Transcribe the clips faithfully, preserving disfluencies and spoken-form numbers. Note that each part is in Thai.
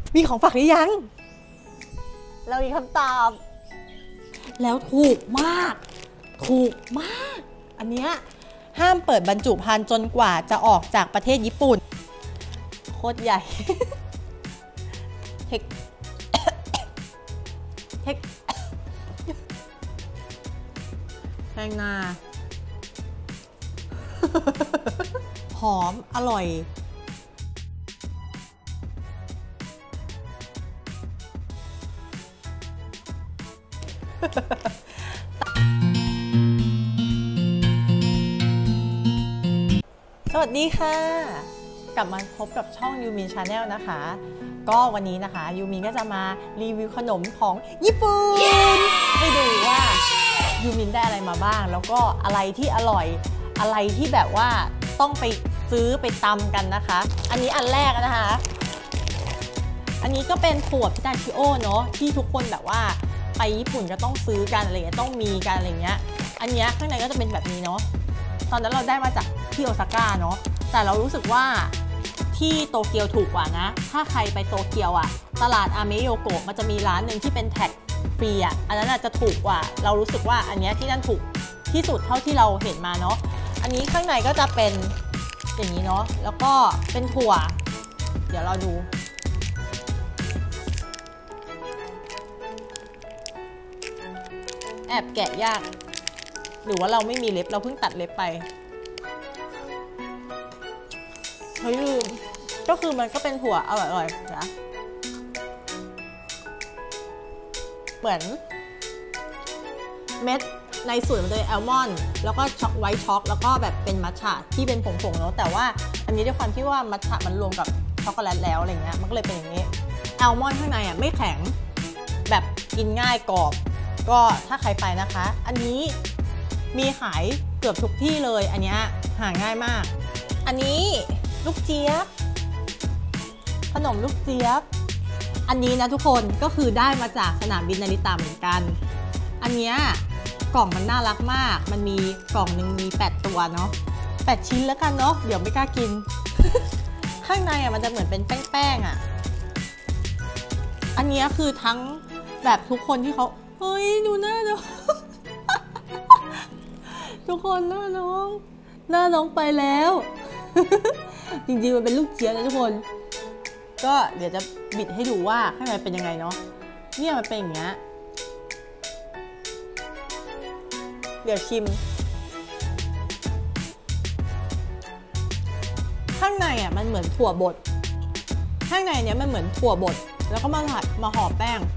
มีของฝากหรือยังเรามีคำตอบแล้วถูกมากถูกมากอันเนี้ยห้ามเปิดบรรจุภัณฑ์จนกว่าจะออกจากประเทศญี่ปุ่นโคตรใหญ่เทคเทคแพงนาหอมอร่อยสวัสดีค่ะกลับมาพบกับช่องยูมินชาแนลนะคะก็วันนี้นะคะยูมินก็จะมารีวิวขนมของญี่ปุ่น yeah! ให้ดูว่ายูมินได้อะไรมาบ้างแล้วก็อะไรที่อร่อยอะไรที่แบบว่าต้องไปซื้อไปตำกันนะคะอันนี้อันแรกนะคะอันนี้ก็เป็นถั่วพิตาชิโอเนาะที่ทุกคนแบบว่าไปญี่ปุ่นก็ต้องซื้อกันอะไรเงี้ยต้องมีกันอะไรเงี้ยอันนี้ข้างในก็จะเป็นแบบนี้เนาะตอนนั้นเราได้มาจากที่โอซาก้าเนาะแต่เรารู้สึกว่าที่โตเกียวถูกกว่านะถ้าใครไปโตเกียวอะตลาดอาเมโยโกะมันจะมีร้านหนึ่งที่เป็นแท็กฟรีอะอันนั้นจะถูกกว่าเรารู้สึกว่าอันนี้ที่นั่นถูกที่สุดเท่าที่เราเห็นมาเนาะอันนี้ข้างในก็จะเป็นอย่างนี้เนาะแล้วก็เป็นถั่วเดี๋ยวเราดูแอบแกะยากหรือว่าเราไม่มีเล็บเราเพิ่งตัดเล็บไปเฮ้ยลืมก็คือมันก็เป็นถั่วอร่อยๆนะเหมือนเม็ดในส่วนมันจะเป็นแอลมอนด์แล้วก็ช็อกไวท์ช็อกแล้วก็แบบเป็นมัทฉะที่เป็นผงๆเนาะแต่ว่าอันนี้ด้วยความที่ว่ามัทฉะมันรวมกับช็อกโกแลตแล้วอะไรเงี้ยมันก็เลยเป็นอย่างนี้แอลมอนด์ข้างในอ่ะไม่แข็งแบบกินง่ายกรอบก็ถ้าใครไปนะคะอันนี้มีขายเกือบทุกที่เลยอันนี้หาง่ายมากอันนี้ลูกเจี๊ยบขนมลูกเจี๊ยบอันนี้นะทุกคนก็คือได้มาจากสนามบินนาริตะเหมือนกันอันนี้กล่องมันน่ารักมากมันมีกล่องหนึ่งมีแปดตัวเนาะแปดชิ้นแล้วกันเนาะเดี๋ยวไม่กล้ากิน ข้างในอ่ะมันจะเหมือนเป็นแป้งๆอ่ะอันนี้คือทั้งแบบทุกคนที่เขาเฮ้ยดูหน้าน้อง ทุกคนหน้าน้องหน้าน้องไปแล้ว จริงๆมันเป็นลูกเจี๊ยบนะทุกคนก็เดี๋ยวจะบิดให้ดูว่าข้างในเป็นยังไงเนาะเนี่ยมันเป็นอย่างเงี้ยเดี๋ยวชิมข้างในอ่ะมันเหมือนถั่วบดข้างในเนี้ยมันเหมือนถั่วบดแล้วก็มาผัดมาห่อแป้ง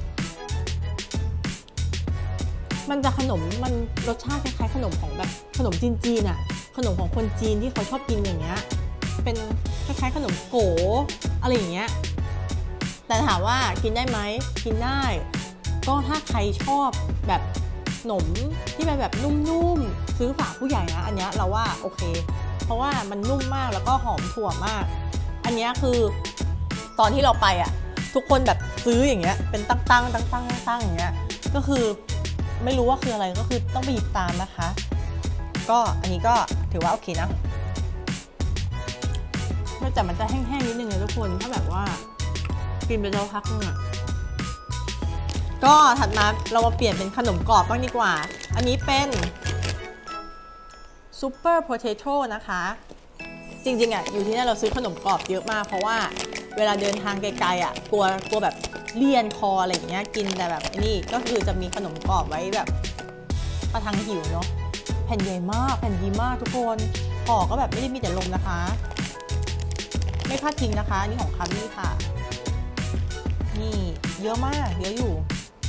มันจะขนมมันรสชาติคล้ายๆขนมของแบบขนมจีนๆอ่ะขนมของคนจีนที่เขาชอบกินอย่างเงี้ยเป็นคล้ายๆขนมโก๋อะไรอย่างเงี้ยแต่ถามว่ากินได้ไหมกินได้ก็ถ้าใครชอบแบบขนมที่เป็นแบบนุ่มๆซื้อฝากผู้ใหญ่นะอันเนี้ยเราว่าโอเคเพราะว่ามันนุ่มมากแล้วก็หอมถั่วมากอันเนี้ยคือตอนที่เราไปอ่ะทุกคนแบบซื้ออย่างเงี้ยเป็นตั้งๆตั้งๆตั้งๆอย่างเงี้ยก็คือไม่รู้ว่าคืออะไรก็คือต้องไปหยิบตามนะคะก็อันนี้ก็ถือว่าโอเคนะแต่มันจะแห้งๆนิดนึงเลยทุกคนถ้าแบบว่ากินไปแล้วพักนึงอ่ะก็ถัดมาเรามาเปลี่ยนเป็นขนมกรอบบ้างดีกว่าอันนี้เป็นซูเปอร์โพเทโต้นะคะจริงๆอ่ะอยู่ที่นี่เราซื้อขนมกรอบเยอะมากเพราะว่าเวลาเดินทางไกลๆอ่ะกลัวกลัวแบบเลี่ยนคออะไรอย่างเงี้ยกินแต่แบบนี่ก็คือจะมีขนมกรอบไว้แบบประทังหิวเนาะแผ่นใหญ่มากแผ่นดีมากทุกคนห่อก็แบบไม่ได้มีแต่ลมนะคะไม่พลาดทิ้งนะคะนี่ของคามี่ค่ะนี่เยอะมากเยอะอยู่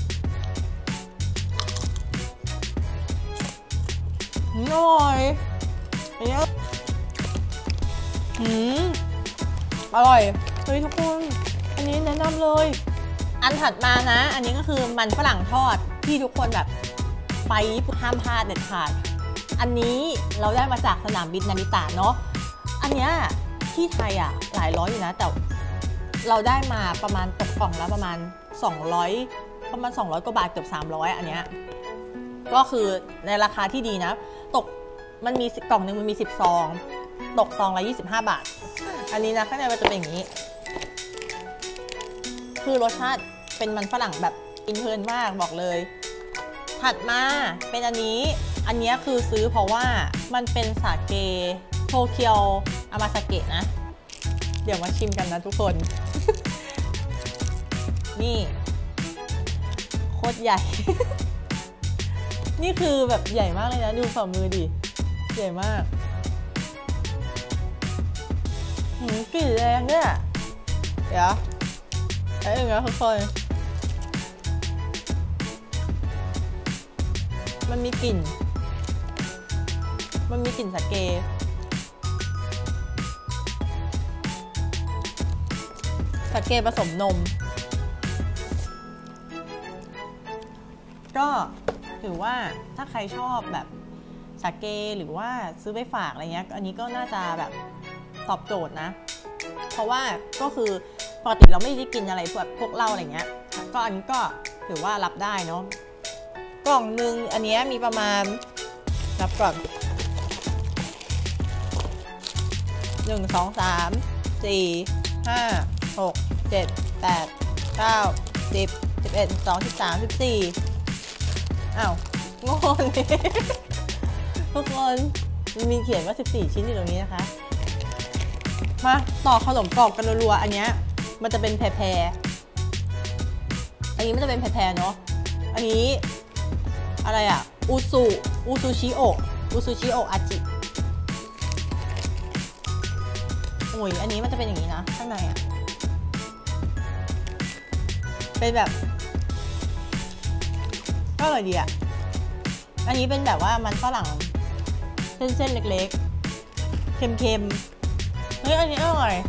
อร่อยอันนี้หืมอร่อยเฮ้ยทุกคนอันนี้แนะนำเลยอันถัดมานะอันนี้ก็คือมันฝรั่งทอดที่ทุกคนแบบไปญี่ปุ่นห้ามพลาดเด็ดขาดอันนี้เราได้มาจากสนามบินนาริตะเนาะอันเนี้ยที่ไทยอ่ะหลายร้อยอยู่นะแต่เราได้มาประมาณตกกล่องแล้วประมาณสองร้อยประมาณสองร้อยกว่าบาทเกือบสามร้อยอันเนี้ยก็คือในราคาที่ดีนะตกมันมีกล่องหนึ่งมันมีสิบซองตกซองละยี่สิบห้าบาทอันนี้นะข้างในมันจะเป็นอย่างนี้คือรสชาติเป็นมันฝรั่งแบบอินเทอร์มากบอกเลยถัดมาเป็นอันนี้อันนี้คือซื้อเพราะว่ามันเป็นสาเกโตเกียวอามาซาเกะนะเดี๋ยวมาชิมกันนะทุกคน นี่โคตรใหญ่ นี่คือแบบใหญ่มากเลยนะดูฝ่ามือดิใหญ่มากหืมกลิ่นแรงเนี่ยเดี๋ยวไอ้เองนะทุกคนมันมีกลิ่นมันมีกลิ่นสาเกสาเกผสมนมก็ถือว่าถ้าใครชอบแบบสาเกหรือว่าซื้อไปฝากอะไรเงี้ยอันนี้ก็น่าจะแบบตอบโจทย์นะเพราะว่าก็คือปกติเราไม่ได้กินอะไรพวกพวกเหล้าอะไรเงี้ยก็อันนี้ก็ถือว่ารับได้เนาะกล่องหนึ่งอันนี้มีประมาณนับก่อนหนึ่งสองสามสี่ห้าหกเจ็ดแปดเก้าสิบสิบเอ็ดสิบสองสิบสามสิบสี่อ้าวงงทุกคนมีเขียนว่าสิบสี่ชิ้นอยู่ตรงนี้นะคะมาต่อขนมกรอบกันรัวๆอันนี้มันจะเป็นแพรๆอันนี้มันจะเป็นแพรๆเนาะอันนี้อะไรอะอูซูอูซูชิโออูซูชิโออาจิโอ้ยอันนี้มันจะเป็นอย่างนี้นะข้างในอะเป็นแบบก็อร่อยดีอะอันนี้เป็นแบบว่ามันฝรั่งเส้นๆเล็กๆเค็มๆเฮ้ยอันนี้อร่อย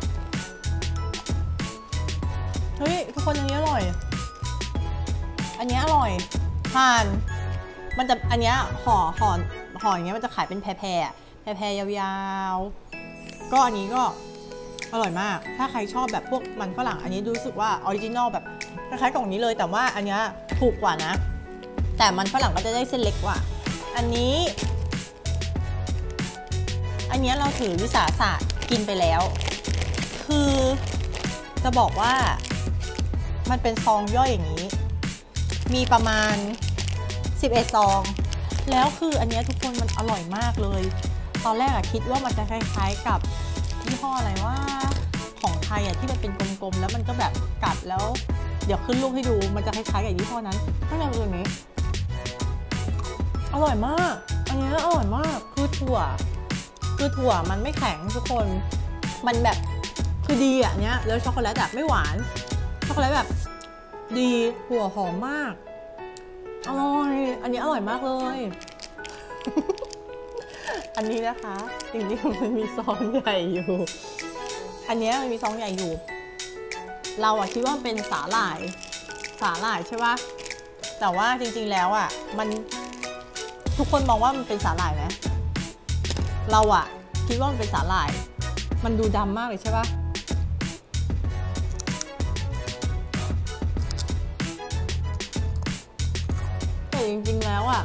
เฮ้ยทุกคนอันนี้อร่อยอันนี้อร่อยทานมันจะอันนี้ห่อห่อห่ออย่างเงี้ยมันจะขายเป็นแพรแพรแพรแพรยาวๆก็อันนี้ก็อร่อยมากถ้าใครชอบแบบพวกมันฝรั่งอันนี้รู้สึกว่าออริจินอลแบบคล้ายๆกล่องนี้เลยแต่ว่าอันนี้ถูกกว่านะแต่มันฝรั่งก็จะได้เส้นเล็กกว่าอันนี้อันนี้เราถือวิสาสะกินไปแล้วคือจะบอกว่ามันเป็นซองย่อยอย่างนี้มีประมาณสิบเอ็ดซองแล้วคืออันนี้ทุกคนมันอร่อยมากเลยตอนแรกอะคิดว่ามันจะคล้ายๆกับยี่ห้ออะไรว่าของไทยอะที่มันเป็นกลมๆแล้วมันก็แบบกัดแล้วเดี๋ยวขึ้นรูปให้ดูมันจะคล้ายๆกับยี่ห้อนั้นข้างในเป็นแบบนี้อร่อยมากอันนี้อร่อยมากคือถั่วคือถั่วมันไม่แข็งทุกคนมันแบบคือดีอ่ะเนี้ยแล้วช็อกโกแลตแบบไม่หวานช็อกโกแลตแบบดีถั่วหอมมากอร่อยอันนี้อร่อยมากเลย อันนี้นะคะจริงๆมันมีซองใหญ่อยู่อันนี้มันมีซองใหญ่อยู่เราอะคิดว่าเป็นสาหร่ายสาหร่ายใช่ปะแต่ว่าจริงๆแล้วอะมันทุกคนมองว่ามันเป็นสาหร่ายไหมเราอะคิดว่ามันเป็นสาหร่ายมันดูดำมากเลยใช่ปะแต่จริงๆแล้วอะ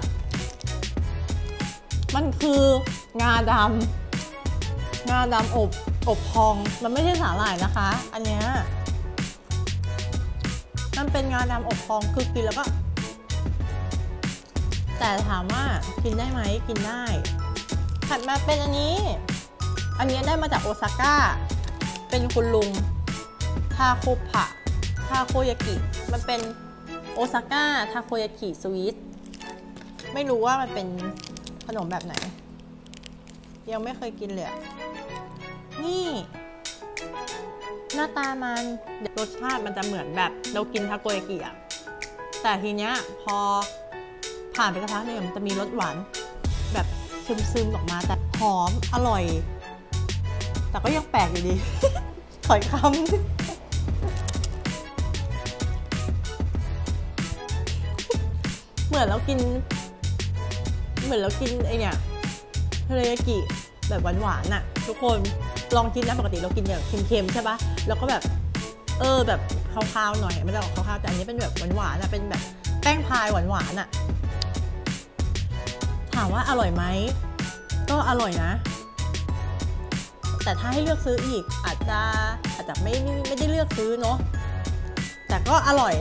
มันคืองาดำงาดำอบอบพองมันไม่ใช่สาหร่ายนะคะอันเนี้ยมันเป็นงาดำอบพองคือกินแล้วก็แต่ถามว่ากินได้ไหมกินได้ถัดมาเป็นอันนี้อันนี้ได้มาจากโอซาก้าเป็นคุณลุงทาโคพะทาโคยากิมันเป็นโอซาก้าทาโคยากิสวีทไม่รู้ว่ามันเป็นขนมแบบไหนยังไม่เคยกินเลยนี่หน้าตามันรสชาติมันจะเหมือนแบบเรากินทาโกยากิอะแต่ทีเนี้ยพอผ่านไปสักพักหนึ่งมันจะมีรสหวานแบบซึมๆออกมาแต่หอมอร่อยแต่ก็ยังแปลกอยู่ดี ขออีกคำเหมือนเรากินเหมือนเรากินไอเนี่ยเทริยากิแบบหวานๆน่ะทุกคนลองกินนะปกติเรากินแบบเค็มๆใช่ปะแล้วก็แบบเออแบบคาวๆหน่อยไม่ได้ออกคาวๆแต่อันนี้เป็นแบบหวานๆน่ะเป็นแบบแป้งพายหวานๆน่ะถามว่าอร่อยไหมก็อร่อยนะแต่ถ้าให้เลือกซื้ออีกอาจจะอาจจะไม่ไม่ได้เลือกซื้อเนาะแต่ก็อร่อย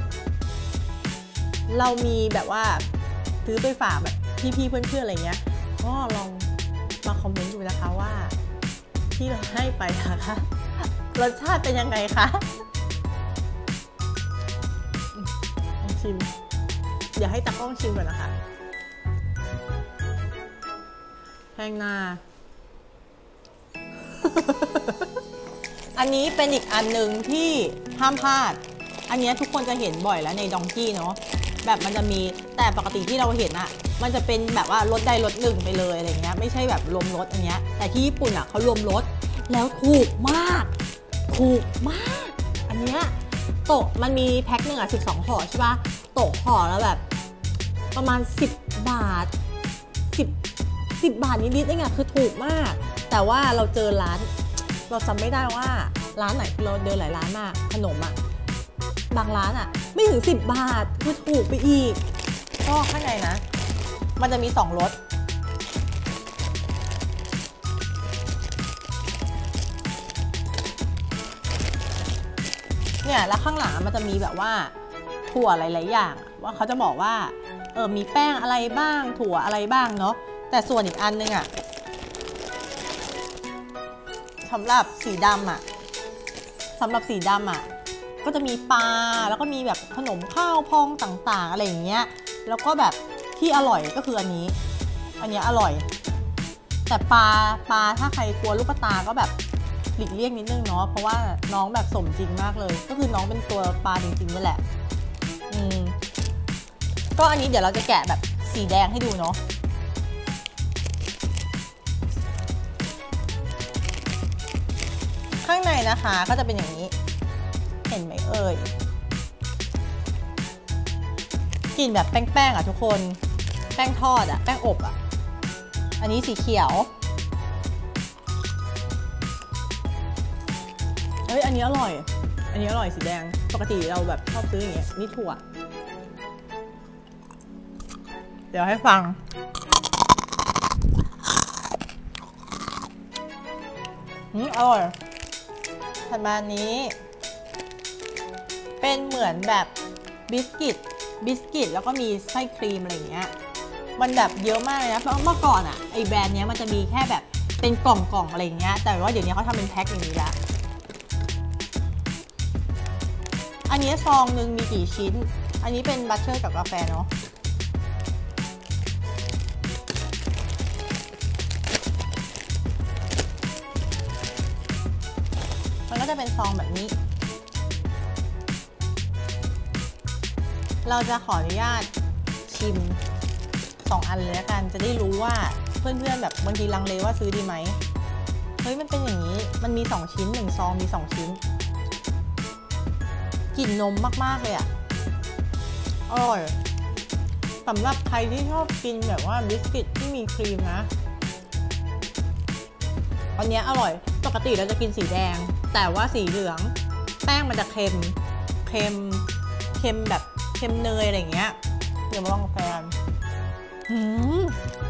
เรามีแบบว่าซื้อไปฝากแบบพี่ๆเพื่อนๆอะไรเงี้ยก็ลองมาคอมเมนต์ดูนะคะว่าที่เราให้ไปนะคะรสชาติเป็นยังไงคะลองชิมเดี๋ยวให้ตากล้องชิมก่อนนะคะแห้งหน้า อันนี้เป็นอีกอันหนึ่งที่ห้ามพลาดอันนี้ทุกคนจะเห็นบ่อยแล้วในดองกี้เนาะแบบมันจะมีแต่ปกติที่เราเห็นอะมันจะเป็นแบบว่ารสใดรสหนึ่งไปเลยอะไรเงี้ยไม่ใช่แบบรวมรสอันเนี้ยแต่ที่ญี่ปุ่นอะเขารวมรสแล้วถูกมากถูกมากอันเนี้ยตกมันมีแพ็คหนึ่งอะสิบสองห่อใช่ปะตกห่อแล้วแบบประมาณสิบบาทสิบ สิบบาทนิดๆเองอะคือถูกมากแต่ว่าเราเจอร้านเราจำไม่ได้ว่าร้านไหนเราเดินหลายร้านมากขนมอะบางร้านอะไม่ถึงสิบบาทคือถูกไปอีกก็ข้างในนะมันจะมีสองรสเนี่ยแล้วข้างหลังมันจะมีแบบว่าถั่วหลายๆอย่างว่าเขาจะบอกว่าเออมีแป้งอะไรบ้างถั่วอะไรบ้างเนาะแต่ส่วนอีกอันนึงอะสำหรับสีดำอะสำหรับสีดำอะก็จะมีปลาแล้วก็มีแบบขนมข้าวพองต่างๆอะไรอย่างเงี้ยแล้วก็แบบที่อร่อยก็คืออันนี้อันนี้อร่อยแต่ปลาปลาถ้าใครกลัวลูกตาก็แบบหลีกเลี่ยงนิดนึงเนาะเพราะว่าน้องแบบสมจริงมากเลยก็คือน้องเป็นตัวปลาจริงๆนี่แหละอืมก็อันนี้เดี๋ยวเราจะแกะแบบสีแดงให้ดูเนาะข้างในนะคะก็จะเป็นอย่างนี้เห็นไหมเอ่ยกลิ่นแบบแป้งๆอ่ะทุกคนแป้งทอดอ่ะแป้งอบอ่ะอันนี้สีเขียวเฮ้ยอันนี้อร่อยอันนี้อร่อยสีแดงปกติเราแบบชอบซื้ออย่างเงี้ยนี่ถั่วเดี๋ยวให้ฟังอืมอร่อยถัดมานี้เป็นเหมือนแบบบิสกิตบิสกิตแล้วก็มีไส้ครีมอะไรอย่างเงี้ยมันแบบเยอะมากเลยนะเพราะเมื่อก่อนอ่ะไอแบรนด์เนี้ยมันจะมีแค่แบบเป็นกล่องๆอะไรอย่างเงี้ยแต่ว่าเดี๋ยวนี้เขาทำเป็นแพ็คอย่างนี้ละอันนี้ซองหนึ่งมีกี่ชิ้นอันนี้เป็นบัตเตอร์กับกาแฟเนาะมันก็จะเป็นซองแบบนี้เราจะขออนุญาตชิมสองอันเลยละกันจะได้รู้ว่าเพื่อนๆแบบบางทีลังเลว่าซื้อดีไหมเฮ้ยมันเป็นอย่างนี้มันมีสองชิ้นหนึ่งซองมีสองชิ้นกลิ่นนมมากๆเลยอ่ะอร่อยสำหรับใครที่ชอบกินแบบว่าบิสกิตที่มีครีมนะอันนี้อร่อยปกติเราจะกินสีแดงแต่ว่าสีเหลืองแป้งมันจะเค็มเค็มเค็มแบบเค็มเนยอะไรอย่างเงี้ยเดี๋ยวมาลองกาแฟหืม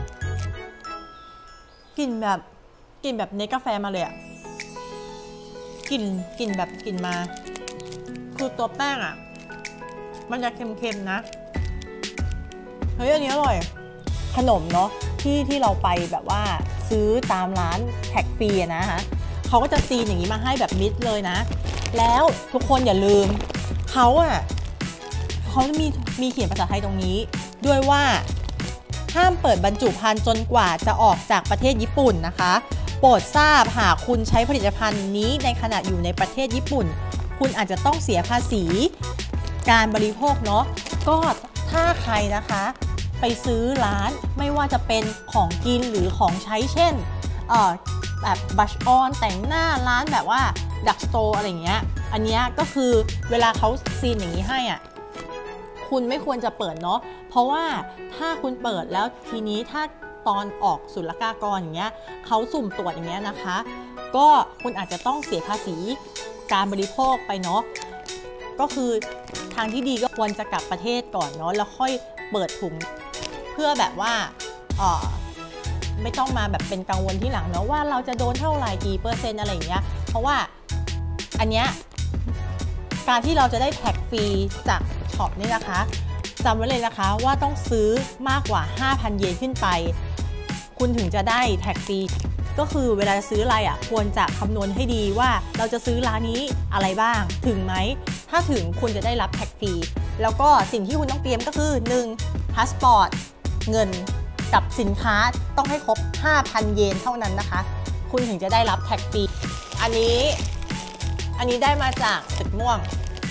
กลิ่นแบบกลิ่นแบบเนสกาแฟมาเลยอะกลิ่นกลิ่นแบบกลิ่นมาคือตัวแป้งอะมันจะเค็มๆนะเฮ้ยอันนี้อร่อยขนมเนาะที่ที่เราไปแบบว่าซื้อตามร้านแท็กฟรีนะฮะเขาก็จะซีนอย่างนี้มาให้แบบมิดเลยนะแล้วทุกคนอย่าลืมเขาอะเขาจะมีมีเขียนภาษาไทยตรงนี้ด้วยว่าห้ามเปิดบรรจุภัณฑ์จนกว่าจะออกจากประเทศญี่ปุ่นนะคะโปรดทราบหากคุณใช้ผลิตภัณฑ์นี้ในขณะอยู่ในประเทศญี่ปุ่นคุณอาจจะต้องเสียภาษีการบริโภคเนาะก็ถ้าใครนะคะไปซื้อร้านไม่ว่าจะเป็นของกินหรือของใช้เช่นเอ่อแบบบัชออนแต่งหน้าร้านแบบว่าดักสโตร์อะไรอย่างเงี้ยอันนี้ก็คือเวลาเขาซีนอย่างนี้ให้อ่ะคุณไม่ควรจะเปิดเนาะเพราะว่าถ้าคุณเปิดแล้วทีนี้ถ้าตอนออกศุลกากรอย่างเงี้ยเขาสุ่มตรวจอย่างเงี้ยนะคะก็คุณอาจจะต้องเสียภาษีการบริโภคไปเนาะก็คือทางที่ดีก็ควรจะกลับประเทศก่อนเนาะแล้วค่อยเปิดถุงเพื่อแบบว่าเอ่อไม่ต้องมาแบบเป็นกังวลที่หลังเนาะว่าเราจะโดนเท่าไหร่กี่เปอร์เซ็นต์อะไรอย่างเงี้ยเพราะว่าอันเนี้ยการที่เราจะได้แท็กฟรีจากช็อปนี่นะคะจำไว้เลยนะคะว่าต้องซื้อมากกว่า ห้าพัน เยนขึ้นไปคุณถึงจะได้แท็กฟรีก็คือเวลาจะซื้ออะไรอ่ะควรจะคำนวณให้ดีว่าเราจะซื้อร้านนี้อะไรบ้างถึงไหมถ้าถึงคุณจะได้รับแท็กฟรีแล้วก็สิ่งที่คุณต้องเตรียมก็คือ หนึ่ง พาสปอร์ต เงินกับสินค้าต้องให้ครบ ห้าพัน เยนเท่านั้นนะคะคุณถึงจะได้รับแท็กฟรีอันนี้อันนี้ได้มาจากตึกม่วง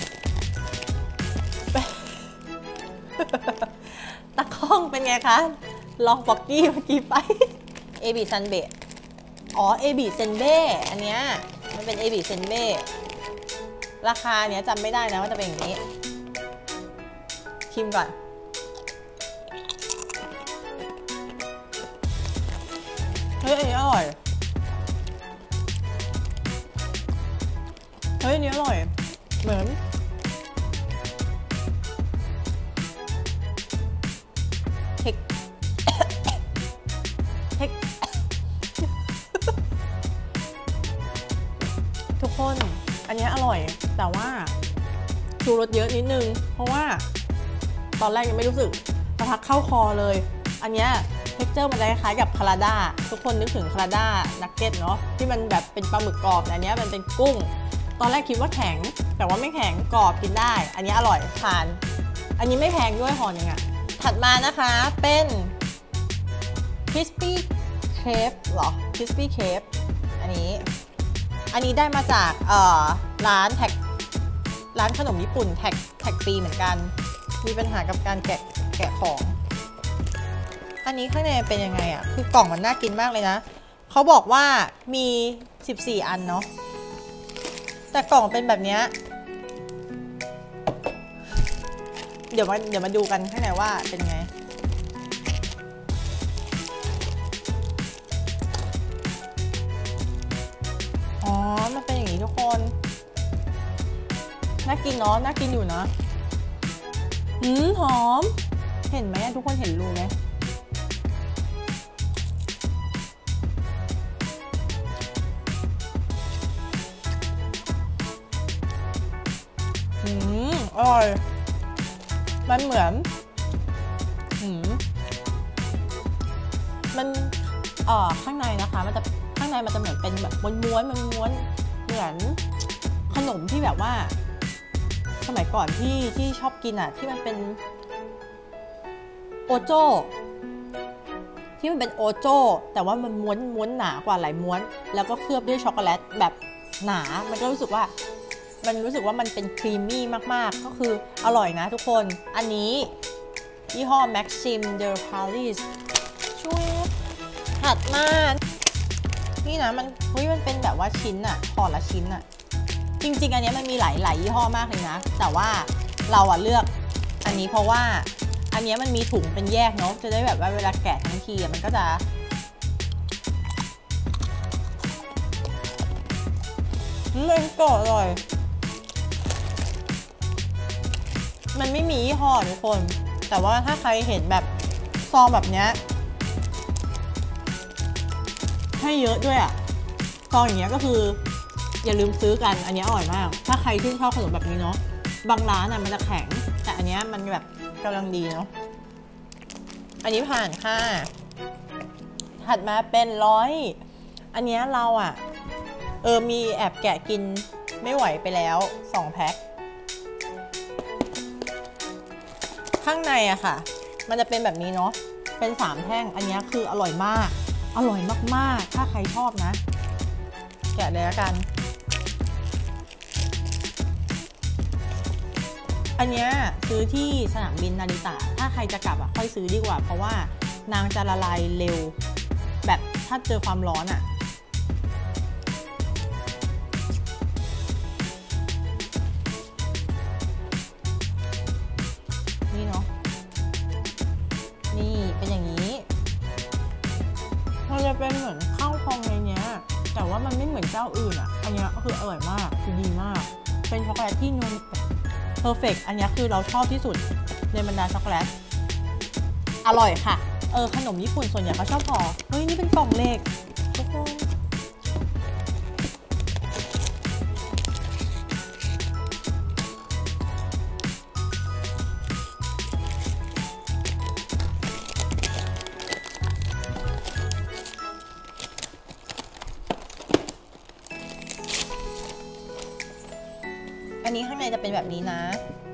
ตะข้องเป็นไงคะลองฟอกกี้เมื่อกี้ไปเอบิซันเบะอ๋อเอบิเซนเบ้อันเนี้ยมันเป็นเอบิเซนเบ้ราคาเนี้ยจำไม่ได้นะว่าจะเป็นอย่างนี้ชิมก่อนเฮ้ยอันนี้อร่อยเฮ้ยอันนี้อร่อยเหมือนเทคเทคทุกคนอันนี้อร่อยแต่ว่าชูรสเยอะนิดนึงเพราะว่าตอนแรกยังไม่รู้สึกสักพักเข้าคอเลยอันนี้เท็กเจอร์มันจะคล้ายกับคาราด้าทุกคนนึกถึงคาราด้านักเก็ตเนาะที่มันแบบเป็นปลาหมึกกรอบแต่อันนี้มันเป็นกุ้งตอนแรกคิดว่าแข็งแต่ว่าไม่แข็งกรอบกินได้อันนี้อร่อยทานอันนี้ไม่แพงด้วยห่อหนึ่งอะถัดมานะคะเป็น crispy crepe หรอ crispy crepe อันนี้อันนี้ได้มาจากเอ่อร้านแท็กร้านขนมญี่ปุ่นแท็กแท็กฟรีเหมือนกันมีปัญหากับการแกะแกะของอันนี้ข้างในเป็นยังไงอ่ะคือกล่องมันน่ากินมากเลยนะเขาบอกว่ามีสิบสี่อันเนาะแต่กล่องเป็นแบบนี้เดี๋ยวมาเดี๋ยวมาดูกันข้างในว่าเป็นไงอ๋อมันเป็นอย่างนี้ทุกคนน่ากินเนาะน่ากินอยู่นะหืมหอมเห็นไหมทุกคนเห็นรูไหมหืมอร่อยมันเหมือนหืมมันเอ่อข้างในนะคะมันจะข้างในมันจะเหมือนเป็นแบบม้วนๆมันม้วนเหมือนขนมที่แบบว่าสมัยก่อนที่ที่ชอบกินอ่ะที่มันเป็นโอโจ้ที่มันเป็นโอโจ้แต่ว่ามันม้วนม้วนหนากว่าหลายม้วนแล้วก็เคลือบด้วยช็อกโกแลตแบบหนามันก็รู้สึกว่ามันรู้สึกว่ามันเป็นครีมมี่มากๆก็คืออร่อยนะทุกคนอันนี้ยี่ห้อ Maxim de Paris ช่วยถัดมานี่นะมันเฮ้ยมันเป็นแบบว่าชิ้นอะห่อละชิ้นอะจริงๆอันนี้มันมีหลายหลายยี่ห้อมากเลยนะแต่ว่าเราอะเลือกอันนี้เพราะว่าอันนี้มันมีถุงเป็นแยกเนาะจะได้แบบว่าเวลาแกะทั้งทีมันก็จะมันก็อร่อยมันไม่มียี่ห้อทุกคนแต่ว่าถ้าใครเห็นแบบซองแบบนี้ให้เยอะด้วยอะซองอย่างเงี้ยก็คืออย่าลืมซื้อกันอันนี้อร่อยมากถ้าใครที่ชอบขนมแบบนี้เนาะบางร้านอะมันจะแข็งแต่อันนี้มันแบบกำลังดีเนาะอันนี้ผ่านค่ะถัดมาเป็นร้อยอันนี้เราอะเออมีแอบแกะกินไม่ไหวไปแล้วสองแพ็คข้างในอะค่ะมันจะเป็นแบบนี้เนาะเป็นสามแท่งอันนี้คืออร่อยมากอร่อยมากๆถ้าใครชอบนะแกะเลยละกันอันนี้ซื้อที่สนามบินนาริตะถ้าใครจะกลับอะค่อยซื้อดีกว่าเพราะว่านางจะละลายเร็วแบบถ้าเจอความร้อนอะนี่เนาะนี่เป็นอย่างนี้มันจะเป็นเหมือนข้าวพองในเนี้ยแต่ว่ามันไม่เหมือนเจ้าอื่นอะอันนี้คืออร่อยมากคือดีมากเป็นช็อกโกแลตที่นวลเพอร์เฟกต์อันนี้คือเราชอบที่สุดในบรรดาช็อกโกแลตอร่อยค่ะเออขนมญี่ปุ่นส่วนใหญ่เขาชอบห่อเฮ้ยนี่เป็นกล่องเล็กทุกคนอันนี้ข้างในจะเป็นแบบนี้นะ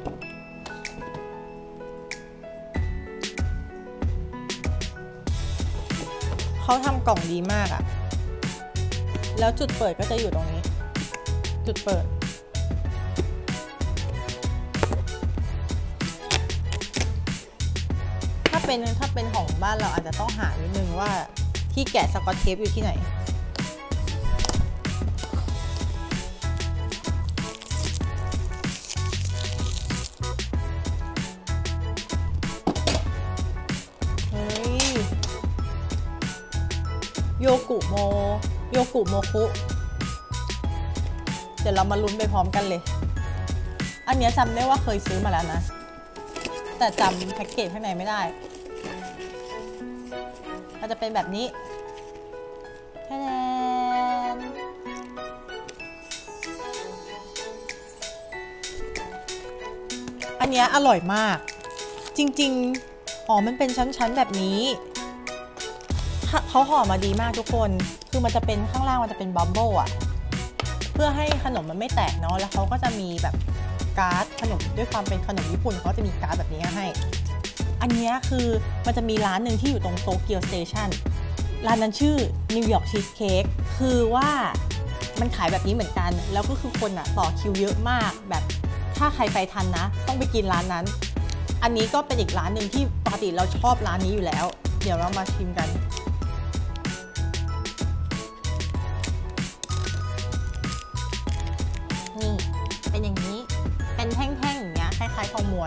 เขาทำกล่องดีมากอะแล้วจุดเปิดก็จะอยู่ตรงนี้จุดเปิดถ้าเป็นถ้าเป็นของบ้านเราอาจจะต้องหานิดนึงว่าที่แกะสกอตเทปอยู่ที่ไหนโยกุโมโยกุโมคุเดี๋ยวเรามาลุ้นไปพร้อมกันเลยอันนี้จำได้ว่าเคยซื้อมาแล้วนะแต่จำแพ็กเกจข้างในไม่ได้มันจะเป็นแบบนี้แค่นั้นอันนี้อร่อยมากจริงๆอ๋อมันเป็นชั้นๆแบบนี้เขาห่อมาดีมากทุกคนคือมันจะเป็นข้างล่างมันจะเป็นบับเบิ้ลอะเพื่อให้ขนมมันไม่แตกเนาะแล้วเขาก็จะมีแบบการ์ดขนมด้วยความเป็นขนมญี่ปุ่นเขาจะมีการ์ดแบบนี้ให้อันนี้คือมันจะมีร้านหนึ่งที่อยู่ตรงโตเกียวสเตชันร้านนั้นชื่อนิวยอร์กชีสเค้กคือว่ามันขายแบบนี้เหมือนกันแล้วก็คือคนอะต่อคิวเยอะมากแบบถ้าใครไปทันนะต้องไปกินร้านนั้นอันนี้ก็เป็นอีกร้านหนึ่งที่ปกติเราชอบร้านนี้อยู่แล้วเดี๋ยวเรามาชิมกันนี่เป็นอย่างนี้เป็นแท่งๆอย่างเงี้ยคล้ายๆทองม้วน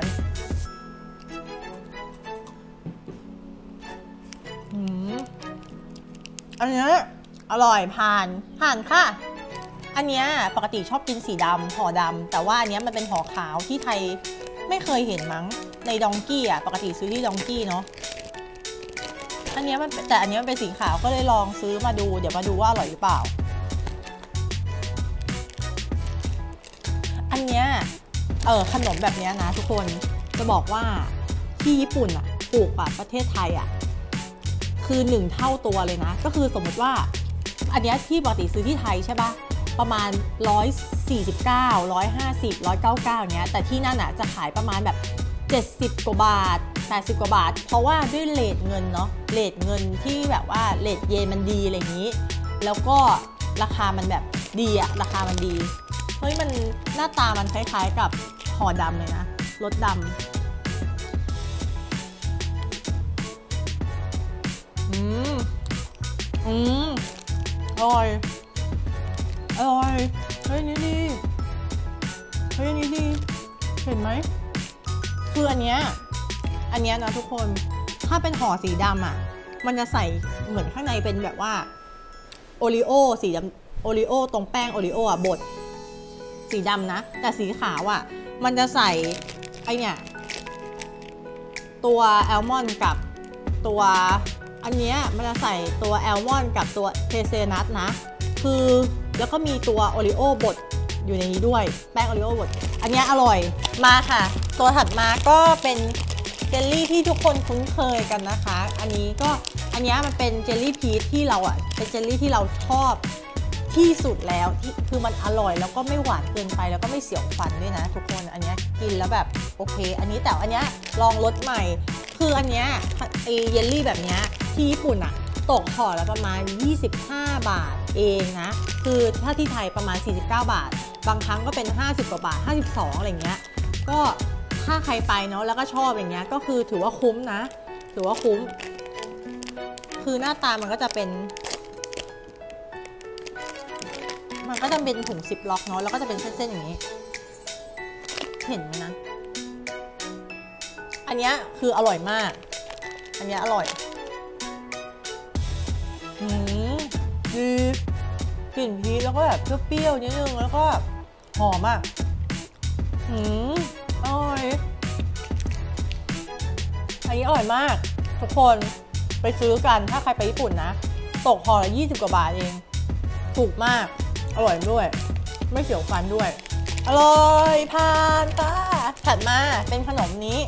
อืมอันนี้อร่อยผ่านผ่านค่ะอันเนี้ยปกติชอบกินสีดำห่อดำแต่ว่าอันเนี้ยมันเป็นห่อขาวที่ไทยไม่เคยเห็นมั้งในดองกี้อ่ะปกติซื้อที่ดองกี้เนาะอันเนี้ยมันแต่อันเนี้ยมันเป็นสีขาวก็เลยลองซื้อมาดูเดี๋ยวมาดูว่าอร่อยหรือเปล่าอันเนี้ยเออขนมแบบนี้นะทุกคนจะบอกว่าที่ญี่ปุ่นอ่ะปลูกกว่าประเทศไทยอ่ะคือหนึ่งเท่าตัวเลยนะก็คือสมมติว่าอันเนี้ยที่ปกติซื้อที่ไทยใช่ปะประมาณหนึ่งร้อยสี่สิบเก้า หนึ่งร้อยห้าสิบ หนึ่งร้อยเก้าสิบเก้าเนี้ยแต่ที่นั่นอ่ะจะขายประมาณแบบเจ็ดสิบกว่าบาทแปดสิบกว่าบาทเพราะว่าด้วยเรทเงินเนาะเรทเงินที่แบบว่าเรทเยนมันดีอะไรอย่างนี้แล้วก็ราคามันแบบดีอะราคามันดีเฮ้ยมันหน้าตามันคล้ายๆกับห่อดำเลยนะรสดำอืมอืมอร่อยอร่อยเฮ้ยนี่ดีเฮ้ยนี่ดีเห็นไหมคืออันเนี้ยอันเนี้ยนะทุกคนถ้าเป็นห่อสีดำอ่ะมันจะใส่เหมือนข้างในเป็นแบบว่าโอริโอสีดำโอริโอตรงแป้งโอริโออ่ะบดสีดำนะแต่สีขาวอ่ะมันจะใส่ไอเนี่ยตัวแอลมอนด์กับตัวอันเนี้ยมันจะใส่ตัวแอลมอนด์กับตัวเทเซนัทนะคือแล้วก็มีตัวโอริโอบดอยู่ในนี้ด้วยแป้งโอริโอบดอันนี้อร่อยมาค่ะตัวถัดมาก็เป็นเจลลี่ที่ทุกคนคุ้นเคยกันนะคะอันนี้ก็อันนี้มันเป็นเจลลี่พีชที่เราอ่ะเป็นเจลลี่ที่เราชอบที่สุดแล้วที่คือมันอร่อยแล้วก็ไม่หวานเกินไปแล้วก็ไม่เสียวฟันด้วยนะทุกคนอันนี้กินแล้วแบบโอเคอันนี้แต่อันนี้ลองรสใหม่คืออันนี้ไอเยลลี่แบบนี้ที่ญี่ปุ่นอ่ะตกห่อแล้วประมาณยี่สิบห้าบาทเองนะคือถ้าที่ไทยประมาณสี่สิบเก้าบาทบางครั้งก็เป็นห้าสิบกว่าบาทห้าสิบสองอะไรเงี้ยก็ถ้าใครไปเนาะแล้วก็ชอบอย่างเงี้ยก็คือถือว่าคุ้มนะถือว่าคุ้มคือหน้าตามันก็จะเป็นมันก็จะเป็นถุงซิปล็อกเนาะแล้วก็จะเป็นเส้นๆอย่างนี้เห็นไหมนะอันนี้คืออร่อยมากอันนี้อร่อยอืมดีกลิ่นพีชแล้วก็แบบเปรี้ยวๆนิดนึงแล้วก็หอมอ่ะอืมอร่อยอันนี้อร่อยมากทุกคนไปซื้อกันถ้าใครไปญี่ปุ่นนะตกห่อละยี่สิบกว่าบาทเองถูกมากอร่อยด้วยไม่เสียวฟันด้วยอร่อยผ่านค่ะถัดมาเป็นขนมนี้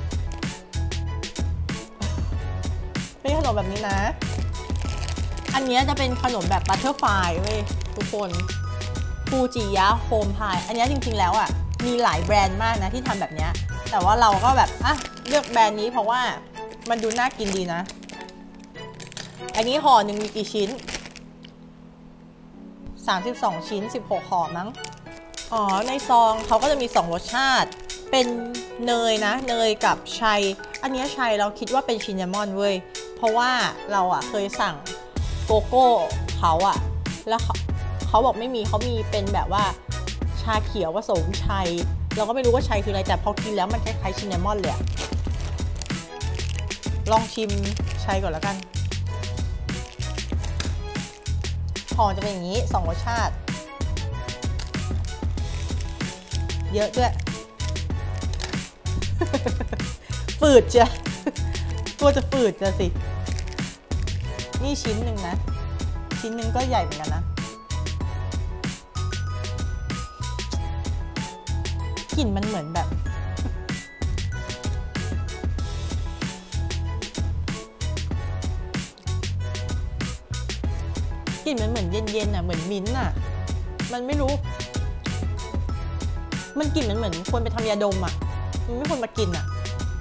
เป็นขนมแบบนี้นะอันนี้จะเป็นขนมแบบบัตเตอร์ไฟเว้ยทุกคนฟูจิยะโฮมพายอันนี้จริงๆแล้วอ่ะมีหลายแบรนด์มากนะที่ทำแบบเนี้ยแต่ว่าเราก็แบบอ่ะเลือกแบรนด์นี้เพราะว่ามันดูน่ากินดีนะอันนี้ห่อหนึ่งมีกี่ชิ้นสามสิบสองชิ้นสิบหกห่อมั้งอ๋อในซองเขาก็จะมีสองรสชาติเป็นเนยนะเนยกับชัยอันนี้ชัยเราคิดว่าเป็นชินนามอนเว้ยเพราะว่าเราอ่ะเคยสั่งโกโก้เขาอ่ะแล้วเขาเขาบอกไม่มีเขามีเป็นแบบว่าชาเขียวผสมชัยเราก็ไม่รู้ว่าชัยคืออะไรแต่พอกินแล้วมันคล้ายๆชินนามอนเลยลองชิมชัยก่อนแล้วกันห่อจะเป็นอย่างนี้สองรสชาติเยอะด้วย ฝืดจ้ะกลัวจะฝืดจ้ะสินี่ชิ้นหนึ่งนะชิ้นหนึ่งก็ใหญ่เหมือนกันนะกลิ่นมันเหมือนแบบกลิ่นมันเหมือนเย็นๆอ่ะเหมือนมิ้นท์อ่ะมันไม่รู้มันกลิ่นมันเหมือนควรไปทำยาดมอ่ะมันไม่ควรมากินอ่ะ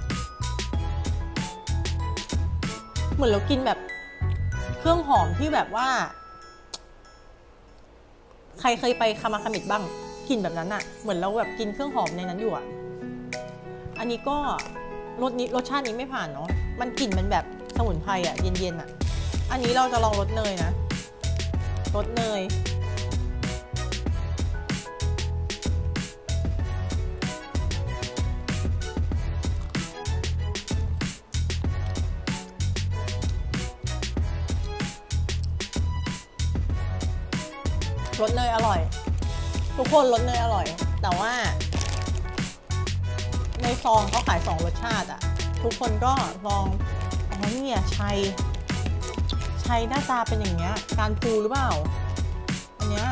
เหมือนเรากินแบบเครื่องหอมที่แบบว่าใครเคยไปคามาคามิดบ้างกลิ่นแบบนั้นอ่ะเหมือนเราแบบกินเครื่องหอมในนั้นอยู่อ่ะอันนี้ก็รสนี้รสชาตินี้ไม่ผ่านเนาะมันกลิ่นมันแบบสมุนไพรอ่ะเย็นๆอ่ะอันนี้เราจะลองรสเนยนะรสเนยรสเนยอร่อยทุกคนรสเนยอร่อยแต่ว่าในซองเขาขายสองรสชาติอะทุกคนก็ลองอ๋อเนี่ยชัยชัยหน้าตาเป็นอย่างเงี้ยการพูหรือเปล่าอันเนี้ย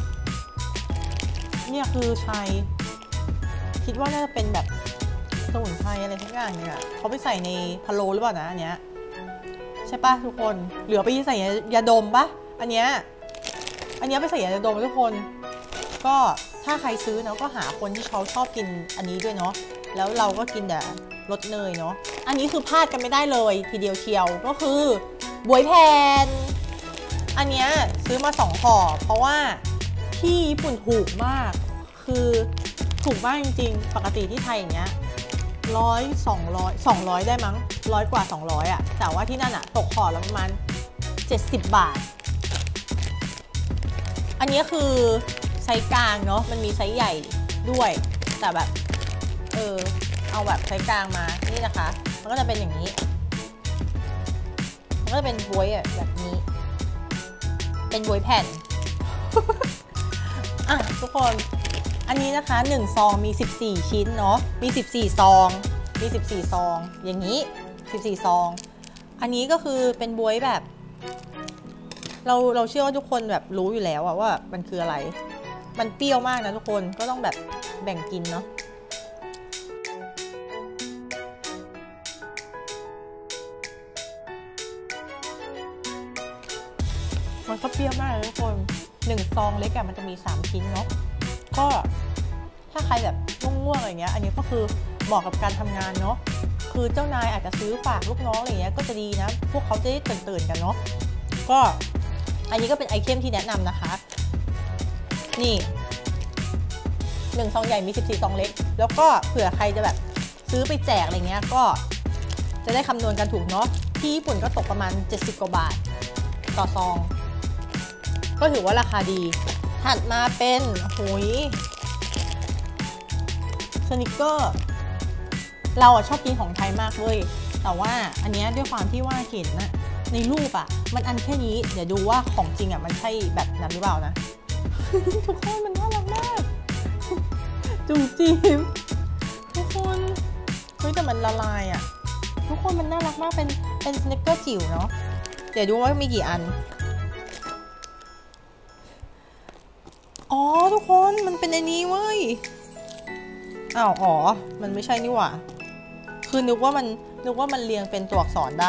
เนี่ยคือชัยคิดว่าน่าจะเป็นแบบสมุนไพรอะไรทุกอย่างเนี่ยเขาไปใส่ในพะโล้หรือเปล่านะอันเนี้ยใช่ปะทุกคนเหลือไปใส่ยาดมปะอันเนี้ยอันนี้ไปใส่ยาดมทุกคนก็ถ้าใครซื้อเนาะก็หาคนที่เขาชอบกินอันนี้ด้วยเนาะแล้วเราก็กินแต่รสเนยเนาะอันนี้คือพลาดกันไม่ได้เลยทีเดียวเชียวก็คือบวยแผ่นอันนี้ซื้อมาสองห่อเพราะว่าที่ญี่ปุ่นถูกมากคือถูกมากจริงๆปกติที่ไทยอย่างเงี้ยร้อยสองร้อยสองร้อยได้มั้งร้อยกว่าสองร้อยอะแต่ว่าที่นั่นอะตกห่อละประมาณเจ็ดสิบบาทอันนี้คือไซส์กลางเนาะมันมีไซส์ใหญ่ด้วยแต่แบบเออเอาแบบไซส์กลางมานี่นะคะมันก็จะเป็นอย่างนี้มันก็จะเป็นบวยแบบนี้เป็นบวยแผ่น อ่ะทุกคนอันนี้นะคะหนึ่งซองมีสิบสี่ชิ้นเนาะมีสิบสี่ซองมีสิบสี่ซองอย่างนี้สิบสี่ซองอันนี้ก็คือเป็นบวยแบบเราเราเชื่อว่าทุกคนแบบรู้อยู่แล้วว่ามันคืออะไรมันเปรี้ยวมากนะทุกคนก็ต้องแบบแบ่งกินเนาะมันก็เปรี้ยวมากเลยทุกคนหนึ่งซองเล็กอะมันจะมีสามชิ้นเนาะก็ถ้าใครแบบง่วงๆอะไรเงี้ยอันนี้ก็คือเหมาะกับการทำงานเนาะคือเจ้านายอาจจะซื้อฝากลูกน้องอะไรเงี้ยก็จะดีนะพวกเขาจะได้ตื่นๆกันเนาะก็อันนี้ก็เป็นไอเทมที่แนะนำนะคะนี่หนึ่งซองใหญ่มีสิบสี่ซองเล็กแล้วก็เผื่อใครจะแบบซื้อไปแจกอะไรเงี้ยก็จะได้คำนวณกันถูกเนาะที่ญี่ปุ่นก็ตกประมาณเจ็ดสิบกว่าบาทต่อซองก็ถือว่าราคาดีถัดมาเป็นหุยสนิกเกอร์เราอะชอบกินของไทยมากเลยแต่ว่าอันนี้ด้วยความที่ว่าเห็นนะในรูปอะมันอันแค่นี้เดี๋ยวดูว่าของจริงอะมันใช่แบบนั้นหรือเปล่านะ ทุกคนมันน่ารักมากจุ๋มจิ๋มทุกคนเฮ้ยแต่มันละลายอะทุกคนมันน่ารักมากเป็นเป็นสนิกเกอร์จิ๋วเนาะเดี๋ยวดูว่ามีกี่อันอ๋อทุกคนมันเป็นอันนี้เว้ยอ้าวอ๋อมันไม่ใช่นี่หว่าคือนึกว่ามันนึกว่ามันเรียงเป็นตัวอักษรได้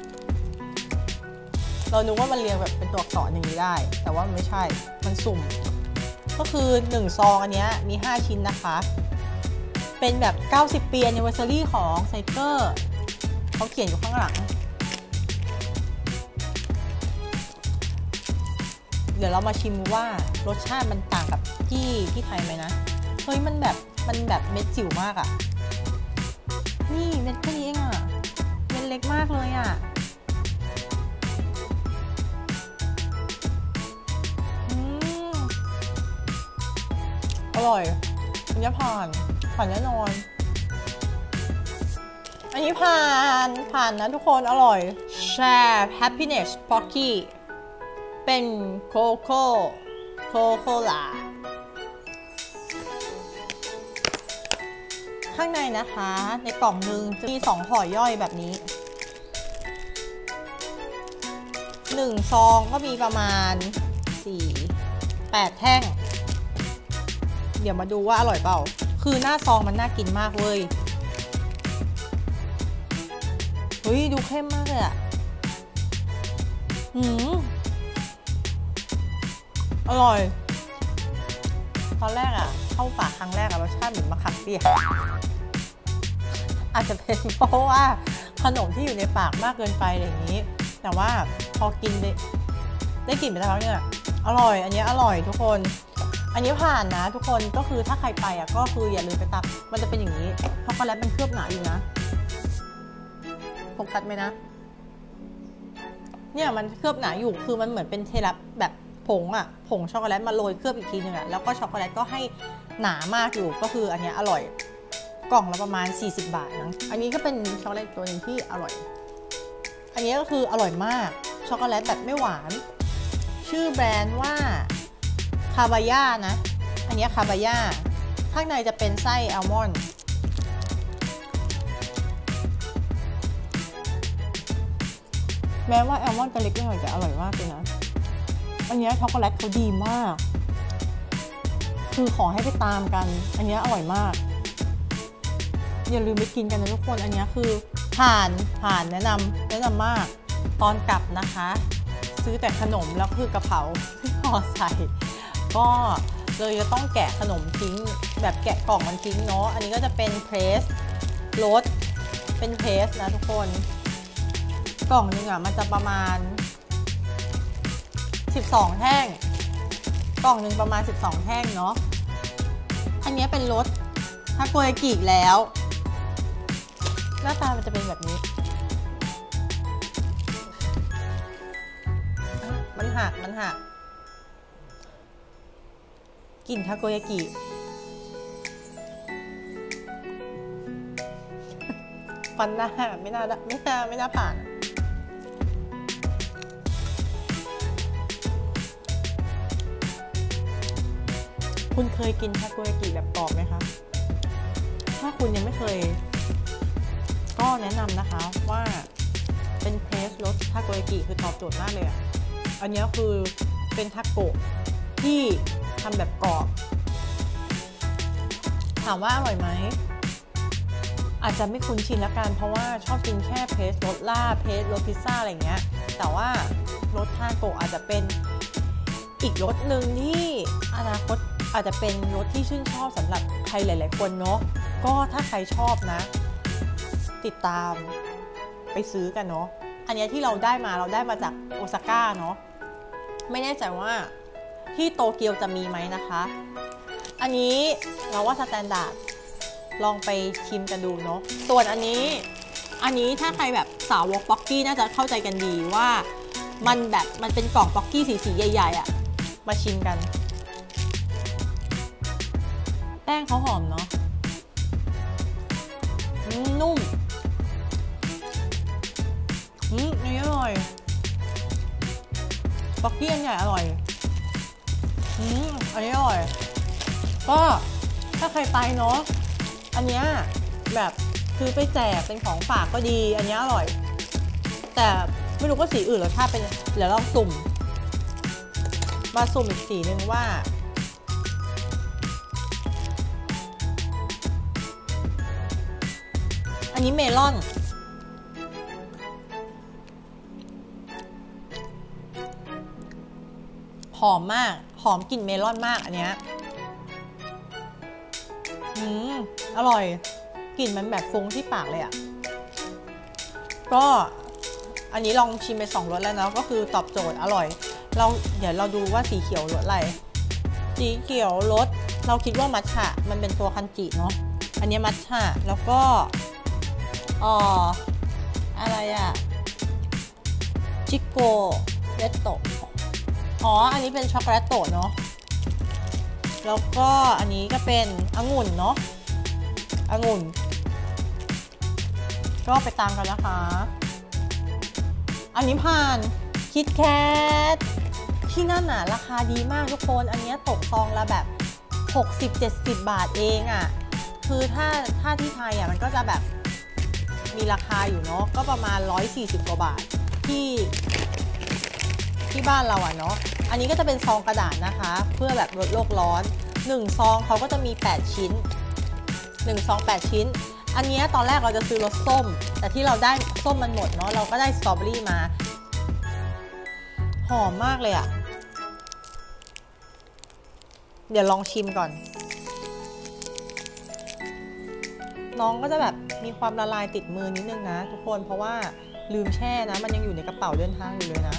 เรานึกว่ามันเรียงแบบเป็นตัวอักษรอย่างนี้ได้แต่ว่ามันไม่ใช่มันสุ่มก็คือหนึ่งซองอันนี้มีห้าชิ้นนะคะเป็นแบบ เก้าสิบ ปี anniversary ของไซเกอร์เขาเขียนอยู่ข้างหลังเดี๋ยวเรามาชิมว่ารสชาติมันต่างกับที่ที่ไทยไหมนะเฮ้ยมันแบบมันแบบเม็ดจิ๋วมากอะนี่เม็ดแค่นี้เองอะเม็ดเล็กมากเลยอะอืมอร่อยอันนี้ผ่านผ่านแน่นอนอันนี้ผ่านผ่านนะทุกคนอร่อย Share Happiness Pocky เป็นโคโค่โคโคลาข้างในนะคะในกล่องนึงจะมีสองห่อย่อยแบบนี้หนึ่งซองก็มีประมาณสี่ แปดแท่งเดี๋ยวมาดูว่าอร่อยเปล่าคือหน้าซองมันน่ากินมากเว้ยเฮ้ยดูเข้มมากเลยอะหืมอร่อยตอนแรกอะเข้าปากครั้งแรกอะรสชาติเหมือนมะขามเปียกอาจจะเป็นเพราะว่าขนมที่อยู่ในปากมากเกินไปอะไรอย่างนี้แต่ว่าพอกินได้ได้กลิ่นไปแล้วเนี่ยอร่อยอันนี้อร่อยทุกคนอันนี้ผ่านนะทุกคนก็คือถ้าใครไปอะก็คืออย่าลืมไปตักมันจะเป็นอย่างนี้ช็อกโกแลตมันเคลือบหนาอยู่นะโฟกัสไหมนะเนี่ยมันเคลือบหนาอยู่คือมันเหมือนเป็นเทเลแบบผงอะผงช็อกโกแลตมาโรยเคลือบอีกทีนึงอะแล้วก็ช็อกโกแลตก็ให้หนามากอยู่ก็คืออันนี้อร่อยกล่องละประมาณสี่สิบบาทนะอันนี้ก็เป็นช็อกโกแลตตัวนึงที่อร่อยอันนี้ก็คืออร่อยมากช็อกโกแลตแบบไม่หวานชื่อแบรนด์ว่าคาบาย่านะอันนี้คาบาย่าข้างในจะเป็นไส้อัลมอนด์แม้ว่าแอลมอนด์จะเล็กหน่อยแต่อร่อยมากเลยนะอันนี้ช็อกโกแลตเขาดีมากคือขอให้ไปตามกันอันนี้อร่อยมากอย่าลืมไปกินกันนะทุกคนอันนี้คือผ่านผ่านแนะนำแนะนำมากตอนกลับนะคะซื้อแต่ขนมแล้วคือกระเป๋าไม่พอใส่ก็เลยจะต้องแกะขนมทิ้งแบบแกะกล่องมันทิ้งเนาะอันนี้ก็จะเป็นเพรสรสเป็นเพรสนะทุกคนกล่องนึงอ่ะมันจะประมาณสิบสองแท่งกล่องนึงประมาณสิบสองแท่งเนาะอันนี้เป็นรสทาโกยากิแล้วหน้าตามันจะเป็นแบบนี้มันหักมันหักกลิ่นทาโกยากิฟันหน้าไม่น่าไม่น่าไม่น่าผ่านคุณเคยกินทาโกยากิแบบกรอบไหมคะถ้าคุณยังไม่เคยก็แนะนำนะคะว่าเป็นเพรสรสทาโกยากิคือตอบโจทย์มากเลยอ่ะอันนี้คือเป็นทาโกะที่ทำแบบกรอบถามว่าอร่อยไหมอาจจะไม่คุ้นชินละกันเพราะว่าชอบกินแค่เพรสรสลาบเพรสรสพิซซ่าอะไรเงี้ยแต่ว่ารสทาโกะอาจจะเป็นอีกรสหนึ่งที่อนาคตอาจจะเป็นรสที่ชื่นชอบสำหรับใครหลายๆคนเนาะก็ถ้าใครชอบนะติดตามไปซื้อกันเนาะอันนี้ที่เราได้มาเราได้มาจากโอซาก้าเนาะไม่แน่ใจว่าที่โตเกียวจะมีไหมนะคะอันนี้เราว่าสแตนดาร์ดลองไปชิมกันดูเนาะส่วนอันนี้อันนี้ถ้าใครแบบสาวกป๊อกกี้น่าจะเข้าใจกันดีว่ามันแบบมันเป็นกล่องป๊อกกี้สีๆใหญ่ๆอะมาชิมกันแป้งเขาหอมเนาะนุ่มอืมอันนี้อร่อยป๊อกกี้อันใหญ่อร่อยอืมอันนี้อร่อยก็ถ้าใครไปเนาะอันเนี้ยแบบซื้อไปแจกเป็นของฝากก็ดีอันนี้อร่อยแต่ไม่รู้ว่าสีอื่นรสชาติเป็นเดี๋ยวลองสุ่มมาสุ่มอีกสีนึงว่าอันนี้เมลอนหอมมากหอมกลิ่นเมลอนมากอันเนี้ยอืมอร่อยกลิ่นมันแบบฟุ้งที่ปากเลยอ่ะก็อันนี้ลองชิมไปสองรสแล้วนะก็คือตอบโจทย์อร่อยเราเดี๋ยวเราดูว่าสีเขียวรสอะไรสีเขียวรสเราคิดว่ามัทฉะมันเป็นตัวคันจิเนาะอันนี้มัทฉะแล้วก็อ๋ออะไรอะชิโกเรตโตอ๋ออันนี้เป็นช็อกโกแลตโตเนาะแล้วก็อันนี้ก็เป็นองุ่นเนาะองุ่นก็ไปตามกันนะคะอันนี้ผ่านคิดแคทที่นั่นน่ะราคาดีมากทุกคนอันนี้ตกซองละแบบ หกสิบเจ็ดสิบ บาทเองอ่ะคือถ้าถ้าที่ไทยอ่ะมันก็จะแบบมีราคาอยู่เนาะก็ประมาณหนึ่งร้อยสี่สิบกว่าบาทที่ที่บ้านเราอ่ะเนาะอันนี้ก็จะเป็นซองกระดาษนะคะเพื่อแบบลดโลกร้อนหนึ่งซองเขาก็จะมีแปดชิ้นหนึ่งซองแปดชิ้นอันนี้ตอนแรกเราจะซื้อรสส้มแต่ที่เราได้ส้มมันหมดเนาะเราก็ได้สตรอเบอรี่มาหอมมากเลยอะเดี๋ยวลองชิมก่อนน้องก็จะแบบมีความละลายติดมือนิดนึงนะทุกคนเพราะว่าลืมแช่นะมันยังอยู่ในกระเป๋าเดินทางอยู่เลยนะ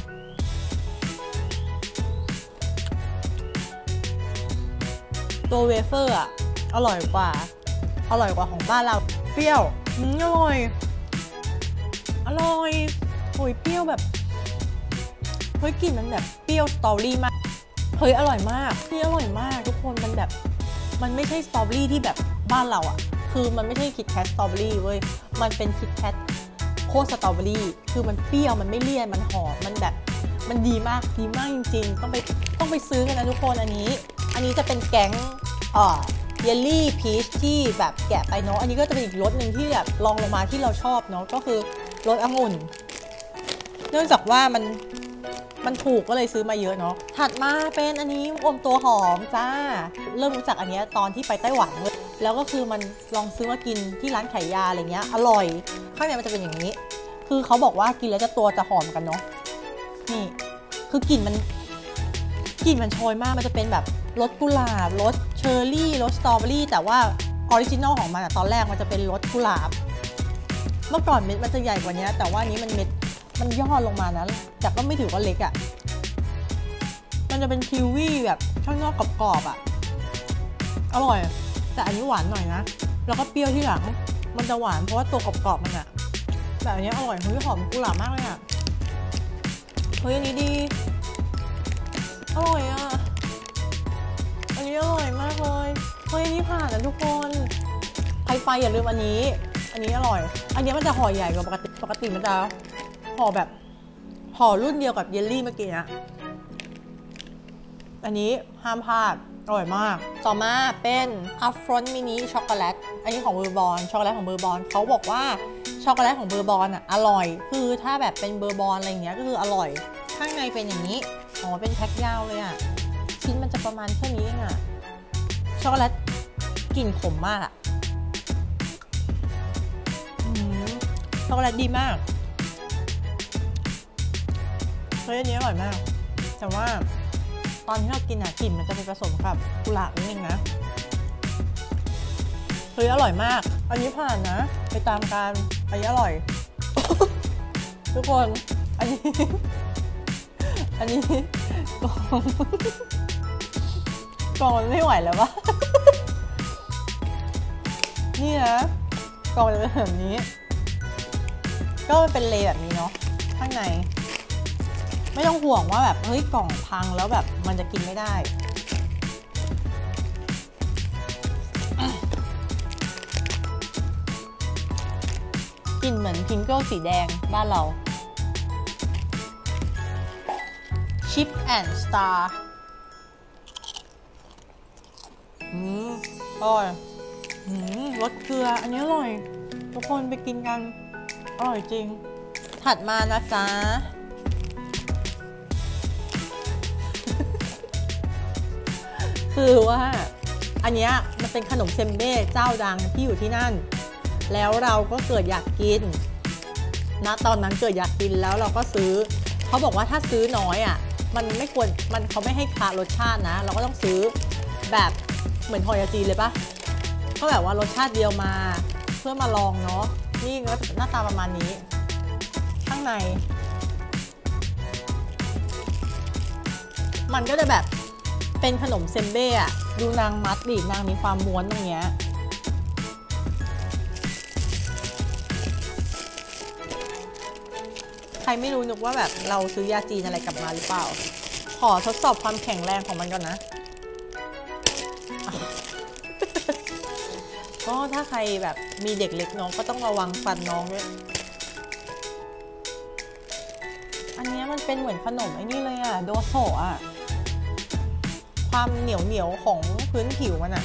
ตัวเวเฟอร์อะอร่อยกว่าอร่อยกว่าของบ้านเราเปรี้ยวอืมอร่อยอร่อยโอ้ยเปรี้ยวแบบเฮ้ยกลิ่นมันแบบเปรี้ยวสตรอเบอรี่มากเฮ้ยอร่อยมากที่อร่อยมากทุกคนมันแบบมันไม่ใช่สตรอเบอรี่ที่แบบบ้านเราอ่ะคือมันไม่ใช่คิดแคทสตรอเบอรี่เว้ยมันเป็นคิดแคทโคตรสตรอเบอรี่คือมันเปรี้ยวมันไม่เลี่ยนมันหอมมันแบบมันดีมากดีมากจริงๆต้องไปต้องไปซื้อกันนะทุกคนอันนี้อันนี้จะเป็นแก๊งอ่าเยลลี่พีชที่แบบแกะไปเนาะอันนี้ก็จะเป็นอีกรสหนึ่งที่แบบลองลงมาที่เราชอบเนาะก็คือรสองุ่นเนื่องจากว่ามันมันถูกก็เลยซื้อมาเยอะเนาะถัดมาเป็นอันนี้อมตัวหอมจ้าเริ่มรู้จักอันนี้ตอนที่ไปไต้หวันเลยแล้วก็คือมันลองซื้อมากินที่ร้านขายยาอะไรเงี้ยอร่อยข้างในมันจะเป็นอย่างนี้คือเขาบอกว่ากินแล้วจะตัวจะหอมกันเนาะนี่คือกลิ่นมันกลิ่นมันโชยมากมันจะเป็นแบบรสกุหลาบรสเชอร์รี่รสสตรอเบอรี่แต่ว่าออริจินอลของมันอะตอนแรกมันจะเป็นรสกุหลาบเมื่อก่อนเม็ดมันจะใหญ่กว่านี้แต่ว่านี้มันเม็ดมันย่อลงมานะแต่ก็ไม่ถือว่าเล็กอะมันจะเป็นคิวีแบบข้างนอกกรอบๆอะอร่อยแต่อันนี้หวานหน่อยนะแล้วก็เปรี้ยวที่หลังมันจะหวานเพราะว่าตัวกรอบๆมันอะแต่อันนี้อร่อยเฮ้ยหอมกุหลาบมากเลยอะเฮ้ยอันนี้ดีอร่อยอะอันนี้อร่อยมากเลยเฮ้ยอันนี้ผ่านนะทุกคนใครไปอย่าลืมอันนี้อันนี้อร่อยอันนี้มันจะห่อใหญ่กว่าปกติปกติมันจะห่อแบบห่อรุ่นเดียวกับเยลลี่เมื่อกี้นะอันนี้ห้ามพลาดอร่อยมากต่อมาเป็นอัฟฟรอนต์มินิช็อกโกแลตอันนี้ของเบอร์บอนช็อกโกแลตของเบอร์บอนเขาบอกว่าช็อกโกแลตของเบอร์บอนอ่ะอร่อยคือถ้าแบบเป็นเบอร์บอนอะไรอย่างเงี้ยก็คืออร่อยข้างในเป็นอย่างนี้อ๋อเป็นแพ็คยาวเลยอ่ะชิ้นมันจะประมาณแค่นี้เองอ่ะช็อกโกแลตกลิ่นขมมากอ่ะช็อกโกแลตดีมากเฮ้ยอันนี้อร่อยมากแต่ว่าตอนที่เรากินอ่ะกลิ่นมันจะไปผสมกับกุหลาบนิดนึงนะเฮ้ยอร่อยมากอันนี้ผ่านนะไปตามกันอันนี้อร่อย ทุกคนอันนี้ อันนี้กล่องกล่องมันไม่ไหวแล้ววะ นี่นะกล่องจะเป็นแบบนี้ก็เป็นเลแบบนี้เนาะข้างในไม่ต้องห่วงว่าแบบเฮ้ยกล่องพังแล้วแบบมันจะกินไม่ได้กลิ่นเหมือนพิงเกิลสีแดงบ้านเราชิปแอนด์สตาร์อืมอร่อยอืมรสเกลืออันนี้อร่อยทุกคนไปกินกันอร่อยจริงถัดมานะจ๊ะคือว่าอันนี้มันเป็นขนมเซมเบ้เจ้าดังที่อยู่ที่นั่นแล้วเราก็เกิดอยากกินณตอนนั้นเกิดอยากกินแล้วเราก็ซื้อเขาบอกว่าถ้าซื้อน้อยอ่ะมันไม่ควรมันเขาไม่ให้คารสชาตินะเราก็ต้องซื้อแบบเหมือนทอยาจีเลยปะก็แบบว่ารสชาติเดียวมาเพื่อมาลองเนาะนี่ก็หน้าตาประมาณนี้ข้างในมันก็จะแบบเป็นขนมเซมเบ้อะดูนางมัดดินางมีความม้วนตรงเนี้ยใครไม่รู้นึกว่าแบบเราซื้อยาจีนอะไรกลับมาหรือเปล่าขอทดสอบความแข็งแรงของมันก่อนนะก็ถ้าใครแบบมีเด็กเล็กน้องก็ต้องระวังฟันน้องด้วยอันนี้มันเป็นเหมือนขนมไอ้นี่เลยอะโดโซะอะความเหนียวเหนียวของพื้นผิวมันอะ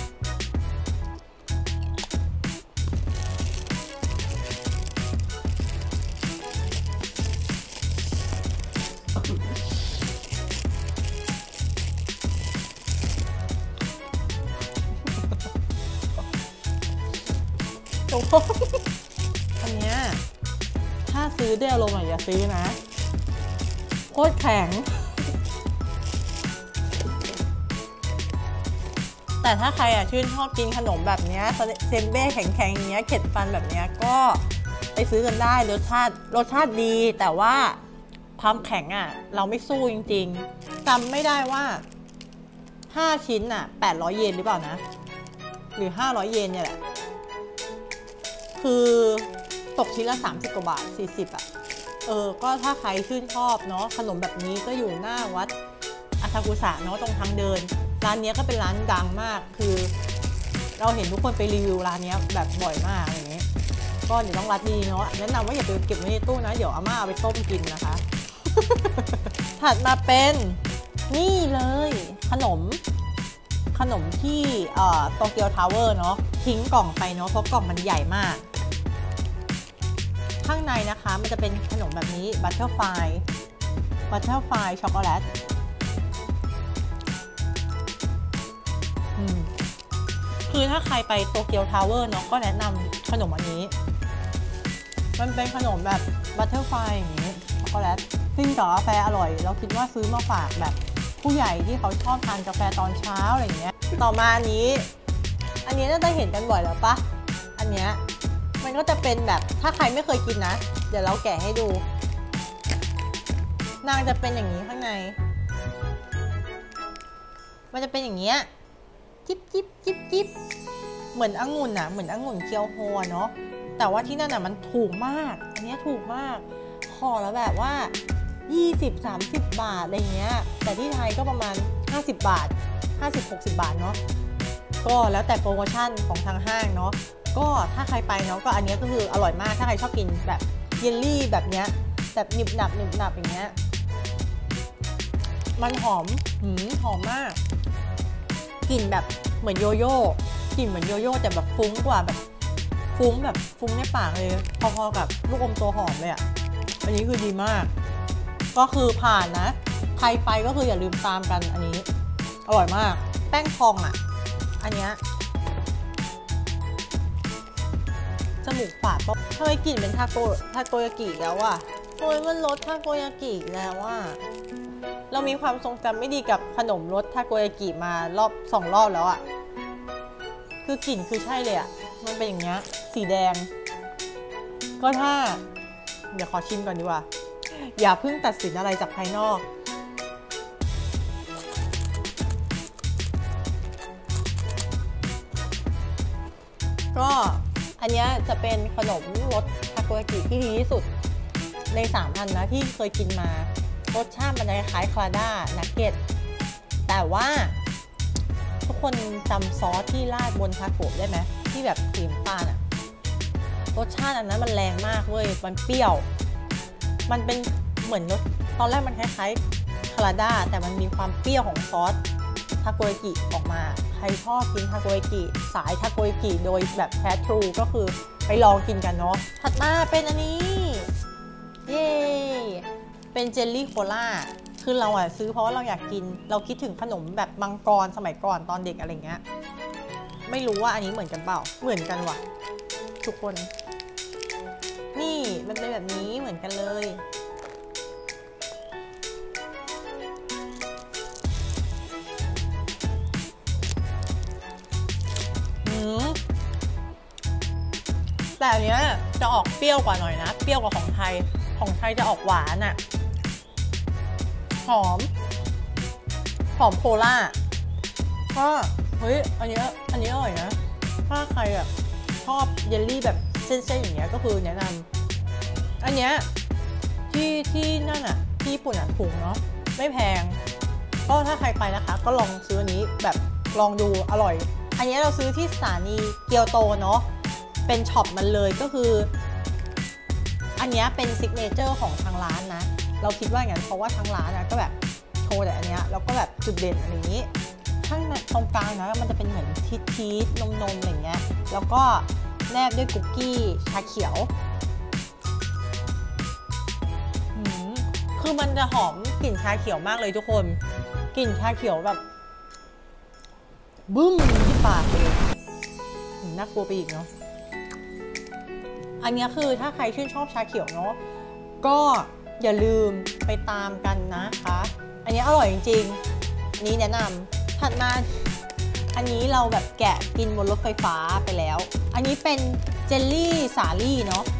อันเนี้ยถ้าซื้อด้วยอารมณ์อย่าซื้อนะโคตรแข็งแต่ถ้าใครอ่ะชื่นชอบกินขนมแบบนี้เซมเบ้แข็งๆอย่างเงี้ยเข็ดฟันแบบนี้ก็ไปซื้อกันได้รสชาติรสชาติดีแต่ว่าความแข็งอ่ะเราไม่สู้จริงๆจำไม่ได้ว่าห้าชิ้นอ่ะแปดร้อยเยนหรือเปล่านะหรือห้าร้อยเยนเนี่ยแหละคือตกชิ้นละสามสิบกว่าบาทสี่สิบอ่ะเออก็ถ้าใครชื่นชอบเนาะขนมแบบนี้ก็อยู่หน้าวัดอาซากุสะเนาะตรงทางเดินร้านนี้ก็เป็นร้านดังมากคือเราเห็นทุกคนไปรีวิวร้านนี้แบบบ่อยมากอะไรอย่างเงี้ยก็เดี๋ยวต้องรัดดีเนาะแนะนำว่าอย่าไปเก็บไว้ในตู้นะเดี๋ยวอาม่าเอาไปต้มกินนะคะ ถัดมาเป็นนี่เลยขนมขนมที่โตเกียวทาวเวอร์เนาะทิ้งกล่องไปเนาะเพราะกล่องมันใหญ่มากข้างในนะคะมันจะเป็นขนมแบบนี้บัตเตอร์ไฟบัตเตอร์ไฟช็อกโกแลตคือถ้าใครไปโตเกียวทาวเวอร์เนาะก็แนะนำขนมอันนี้มันเป็นขนมแบบบัตเตอร์ไฟอย่างนี้ช็อกโกแลตซึ่งกับกาแฟอร่อยเราคิดว่าซื้อมาฝากแบบผู้ใหญ่ที่เขาชอบทานกาแฟตอนเช้าอะไรอย่างเงี้ยต่อมาอันนี้อันนี้น่าจะเห็นกันบ่อยแล้วปะอันเนี้ยมันก็จะเป็นแบบถ้าใครไม่เคยกินนะเดี๋ยวเราแกะให้ดูนางจะเป็นอย่างนี้ข้างในมันจะเป็นอย่างเงี้ยจิ๊บจิ๊บจิ๊บจิ๊บเหมือนองุ่นอะเหมือนองุ่นเคียวโฮเนาะแต่ว่าที่นั่นอะมันถูกมากอันนี้ถูกมากขอแล้วแบบว่ายี่สิบ สามสิบบาทอะไรเงี้ยแต่ที่ไทยก็ประมาณห้าสิบบาทห้าสิบ หกสิบบาทเนาะก็แล้วแต่โปรโมชั่นของทางห้างเนาะก็ถ้าใครไปเนาะก็อันนี้ก็คืออร่อยมากถ้าใครชอบกินแบบเยลลี่แบบเนี้ยแบบหนึบหนับหนึบหนับอย่างเงี้ยมันหอมหืมหอมมากกลิ่นแบบเหมือนโยโย่กลิ่นเหมือนโยโย่แต่แบบฟุ้งกว่าแบบฟุ้งแบบฟุ้งในปากเลยพอๆกับลูกอมตัวหอมเลยอ่ะอันนี้คือดีมากก็คือผ่านนะใครไปก็คืออย่าลืมตามกันอันนี้อร่อยมากแป้งทองอ่ะอันเนี้ยจมูกฝาดเพราะทำไมกลิ่นเป็นทาโกทาโกยากิแล้วอ่ะโอ้ยมันรสทาโกยากิแล้วอ่ะเรามีความทรงจำไม่ดีกับขนมรสทาโกยากิมารอบสองรอบแล้วอ่ะคือกลิ่นคือใช่เลยอ่ะมันเป็นอย่างเงี้ยสีแดงก็ถ้าเดี๋ยวขอชิมก่อนดีกว่าอย่าเพิ่งตัดสินอะไรจากภายนอกก็อันนี้จะเป็นขนมรสทาโกยากิที่ดีที่สุดในสามอันนะที่เคยกินมารสชาติมันจะคล้ายคลาด้านักเก็ตแต่ว่าทุกคนจำซอสที่ราดบนทาโกะได้ไหมที่แบบครีมตาลอะรสชาติอันนั้นมันแรงมากเว้ยมันเปรี้ยวมันเป็นเหมือนรสตอนแรกมันคล้ายๆคลาด้าแต่มันมีความเปรี้ยวของซอสทาโกยากิออกมาใครชอบกินทาโกยากิสายทาโกยากิโดยแบบแท้ทรูก็คือไปลองกินกันเนาะถัดมาเป็นอันนี้เย้เป็นเจลลี่โคล่าคือเราอะซื้อเพราะว่าเราอยากกินเราคิดถึงขนมแบบมังกรสมัยก่อนตอนเด็กอะไรเงี้ยไม่รู้ว่าอันนี้เหมือนกันเปล่าเหมือนกันว่ะทุกคนนี่มันเป็นแบบนี้เหมือนกันเลยแต่อันเนี้ยจะออกเปรี้ยวกว่าหน่อยนะเปรี้ยวกว่าของไทยของไทยจะออกหวานอะหอมหอมโคล่าก็เฮ้ยอันนี้อันนี้อร่อยนะถ้าใครแบบชอบเยลลี่แบบเส้นๆอย่างเงี้ยก็คือแนะนำอันเนี้ยที่ที่นั่นอะที่ญี่ปุ่นอะถูกเนาะไม่แพงก็ถ้าใครไปนะคะก็ลองซื้ออันนี้แบบลองดูอร่อยอันนี้เราซื้อที่สถานีเกียวโตเนาะเป็นช็อปมันเลยก็คืออันนี้เป็นซิกเนเจอร์ของทางร้านนะเราคิดว่าอย่างนั้นเพราะว่าทางร้านนะก็แบบโชว์แต่อันเนี้ยแล้วก็แบบจุดเด่นอะไรอย่างนี้ข้างตรงกลางนะมันจะเป็นเหมือนชีสชีสนมนมอะไรเงี้ยแล้วก็แนบด้วยคุกกี้ชาเขียวคือมันจะหอมกลิ่นชาเขียวมากเลยทุกคนกลิ่นชาเขียวแบบบึ้มที่ปากเลยน่ากลัวไปอีกเนาะอันนี้คือถ้าใครชื่นชอบชาเขียวเนาะก็อย่าลืมไปตามกันนะคะอันนี้อร่อยจริงๆอันนี้แนะนำถัดมาอันนี้เราแบบแกะกินบนรถไฟฟ้าไปแล้วอันนี้เป็นเจลลี่สาลี่เนาะ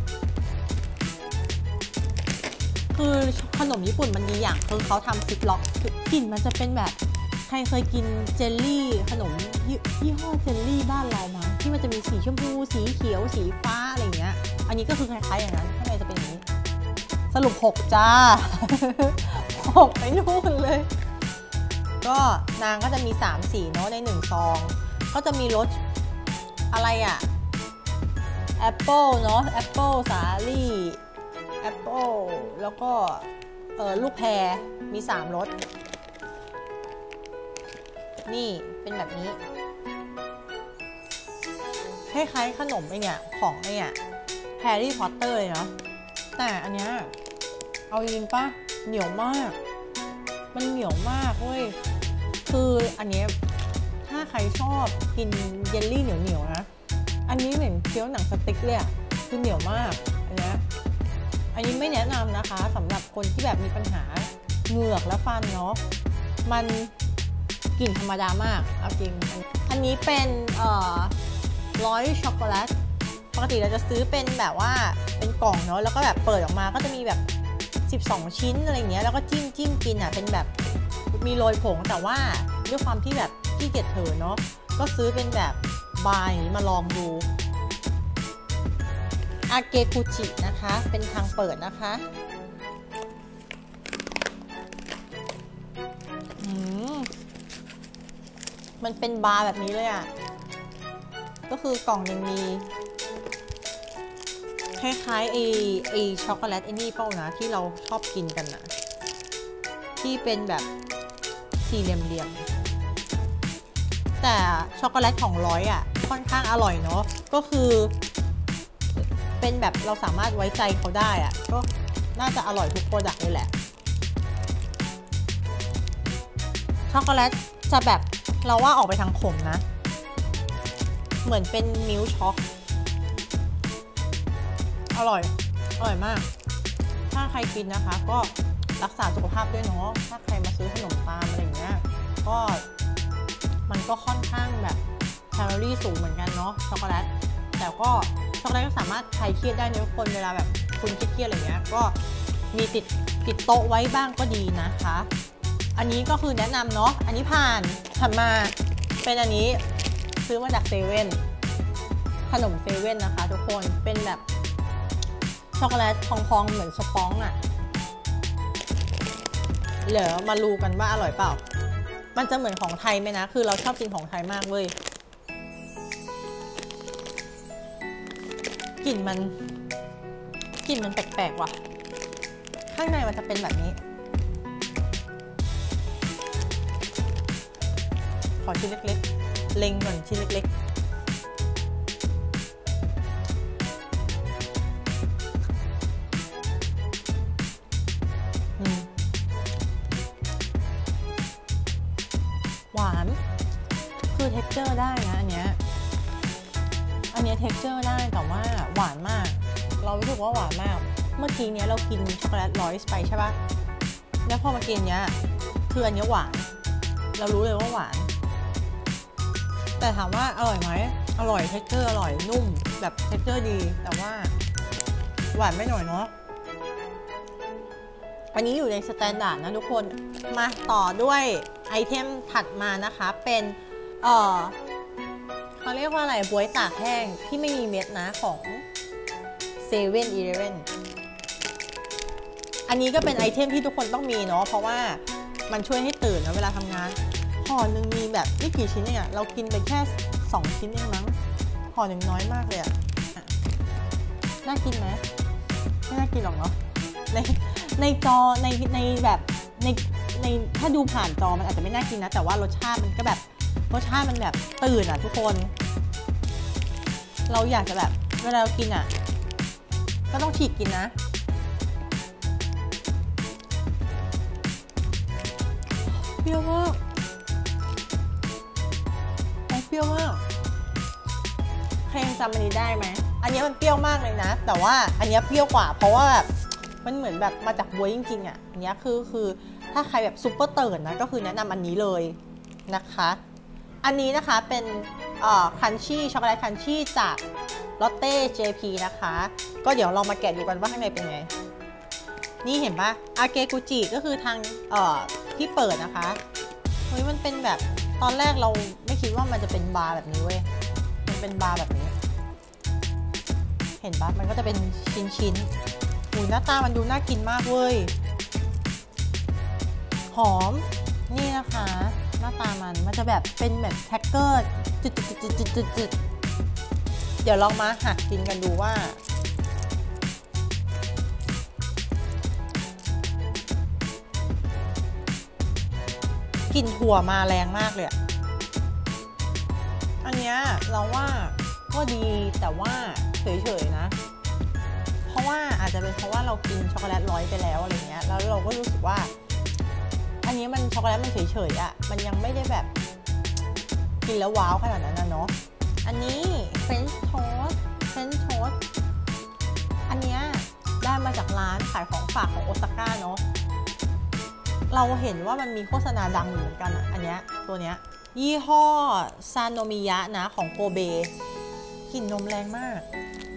คือขนมญี่ปุ่นมันดีอย่างคือเขาทำซิปล็อกกลิ่นมันจะเป็นแบบใครเคยกินเจลลี่ขนมยี่ห้อเจลลี่บ้านเรามาที่มันจะมีสีชมพูสีเขียวสีฟ้าอะไรอย่างเงี้ยอันนี้ก็คือคล้ายๆอย่างนั้นข้างในจะเป็นอย่างนี้สรุปหกจ้า หกไปนู่นเลยก็นางก็จะมีสามสีเนาะในหนึ่งซองก็จะมีรสอะไรอะแอปเปิลเนาะแอปเปิลสาลี่แอปเปิลแล้วก็เออลูกแพรมีสามรสนี่เป็นแบบนี้คล้ายๆขนมไอเนี่ยของไอเนี่ยแฮร์รี่พอตเตอร์เลยเนาะแต่อันเนี้ยเอาจริงๆป่ะเหนียวมากมันเหนียวมากเว้ยคืออันเนี้ยถ้าใครชอบกินเยลลี่เหนียวๆนะอันนี้เหมือนเคี้ยวหนังสติ๊กเลยอะคือเหนียวมากอันเนี้ยอันนี้ไม่แนะนำนะคะสำหรับคนที่แบบมีปัญหาเหงือกและฟันเนาะมันกลิ่นธรรมดามากเอาจริงอันนี้เป็นเอ่อร้อยช็อกโกแลตปกติเราจะซื้อเป็นแบบว่าเป็นกล่องเนาะแล้วก็แบบเปิดออกมาก็จะมีแบบสิบสองชิ้นอะไรเงี้ยแล้วก็จิ้มจิ้มกินอ่ะเป็นแบบมีโรยผงแต่ว่าด้วยความที่แบบขี้เกียจเถอะเนาะก็ซื้อเป็นแบบบายมาลองดูอาเกคุจินะคะเป็นทางเปิดนะคะมันเป็นบาร์แบบนี้เลยอ่ะก็คือกล่องหนึ่งมีคล้ายๆไอไอช็อกโกแลตไอ้นี่เป้านะที่เราชอบกินกันนะที่เป็นแบบสี่เหลี่ยมๆแต่ช็อกโกแลตของร้อยอ่ะค่อนข้างอร่อยเนาะก็คือเป็นแบบเราสามารถไว้ใจเขาได้อ่ะก็น่าจะอร่อยทุกโปรดักต์เลยแหละช็อกโกแลตจะแบบเราว่าออกไปทางขมนะเหมือนเป็นมิลค์ช็อกอร่อยอร่อยมากถ้าใครกินนะคะก็รักษาสุขภาพด้วยเนาะถ้าใครมาซื้อขนมตามอะไรอย่างเงี้ยก็มันก็ค่อนข้างแบบแคลอรี่สูงเหมือนกันเนาะช็อกโกแลตแต่ก็ช็อกโกแลตก็สามารถคลายเครียดได้ในคนเวลาแบบคุณเครียดๆอะไรเงี้ยก็มีติดติดโต๊ะไว้บ้างก็ดีนะคะอันนี้ก็คือแนะนำเนาะอันนี้ผ่านถัดมาเป็นอันนี้ซื้อมาจากเซเว่นขนมเซเว่นนะคะทุกคนเป็นแบบช็อกโกแลตพองๆเหมือนสปองอะเดี๋ยวมาดูกันว่าอร่อยเปล่ามันจะเหมือนของไทยไหมนะคือเราชอบกินของไทยมากเว้ยกลิ่นมันกลิ่นมันแปลกๆว่ะข้างในมันจะเป็นแบบนี้ขอชิ้นเล็กๆเล็งก่อนชิ้นเล็กๆหวานคือเท็กเจอร์ได้นะอันเนี้ยอันเนี้ยเท็กเจอร์ได้แต่ว่าหวานมากเรารู้สึกว่าหวานมากเมื่อกี้เนี้ยเรากินช็อกโกแลตร้อยไปใช่ปะแล้วพอมากินเนี้ยคืออันเนี้ยหวานเรารู้เลยว่าหวานแต่ถามว่าอร่อยไหมอร่อยเท็กเจอร์อร่อยนุ่มแบบเท็กเจอร์ดีแต่ว่าหวานไม่หน่อยเนาะอันนี้อยู่ในสแตนดาร์ดนะทุกคนมาต่อด้วยไอเทมถัดมานะคะเป็นเออเขาเรียกว่าอะไรบ๊วยตากแห้งที่ไม่มีเม็ดนะของเซเว่นอีเลฟเว่นอันนี้ก็เป็นไอเทมที่ทุกคนต้องมีเนาะเพราะว่ามันช่วยให้ตื่นนะเวลาทำงานห่อหนึ่งมีแบบไม่กี่ชิ้นเองอะเรากินไปแค่สองชิ้นเองมั้งห่อหนึ่งน้อยมากเลยอะน่ากินไหมไม่น่ากินหรอกเนาะในในจอในในแบบในในถ้าดูผ่านจอมันอาจจะไม่น่ากินนะแต่ว่ารสชาติมันก็แบบรสชาติมันแบบตื่นอะทุกคนเราอยากจะแบบเวลาเรากินอะก็ต้องฉีกกินนะเปรี้ยวมากเปรี้ยวมากใครยังจำอันนี้ได้ไหมอันนี้มันเปรี้ยวมากเลยนะแต่ว่าอันนี้เปรี้ยวกว่าเพราะว่าแบบมันเหมือนแบบมาจากบ๊วยจริงๆอ่ะอันนี้คือคือถ้าใครแบบซุปเปอร์เติร์นนะก็คือแนะนำอันนี้เลยนะคะอันนี้นะคะเป็นเอ่อคันชี่ช็อกโกแลตคันชี่จากลอตเต้ เจ พี นะคะก็เดี๋ยวเรามาแกะดูกันว่าข้างในเป็นไงนี่เห็นปะอาเกกุจิก็คือทางเอ่อที่เปิดนะคะเฮ้ยมันเป็นแบบตอนแรกเราไม่คิดว่ามันจะเป็นบาร์แบบนี้เว้ยมันเป็นบาร์แบบนี้เห็นปะมันก็จะเป็นชิ้นชิ้นหูหน้าตามันดูน่ากินมากเว้ยหอมนี่นะคะหน้าตามันมันจะแบบเป็นแบบแท็กเกอร์จุดจุดจุดจุดจุดจุดเดี๋ยวลองมาหักกินกันดูว่ากลิ่นถั่วมาแรงมากเลยอะอันเนี้ยเราว่าก็ดีแต่ว่าเฉยๆนะเพราะว่าอาจจะเป็นเพราะว่าเรากินช็อกโกแลตร้อยไปแล้วอะไรเงี้ยแล้วเราก็รู้สึกว่าอันนี้มันช็อกโกแลตมันเฉยๆอะมันยังไม่ได้แบบกินแล้วว้าวขนาดนั้นนะเนาะอันนี้เฟรนช์โทสต์เฟรนช์โทสต์อันเนี้ยได้มาจากร้านขายของฝากของโอซาก้าเนาะเราเห็นว่ามันมีโฆษณาดังอยู่เหมือนกันอ่ะอันเนี้ยตัวเนี้ยยี่ห้อซานโนมิยะนะของโกเบกลิ่นนมแรงมาก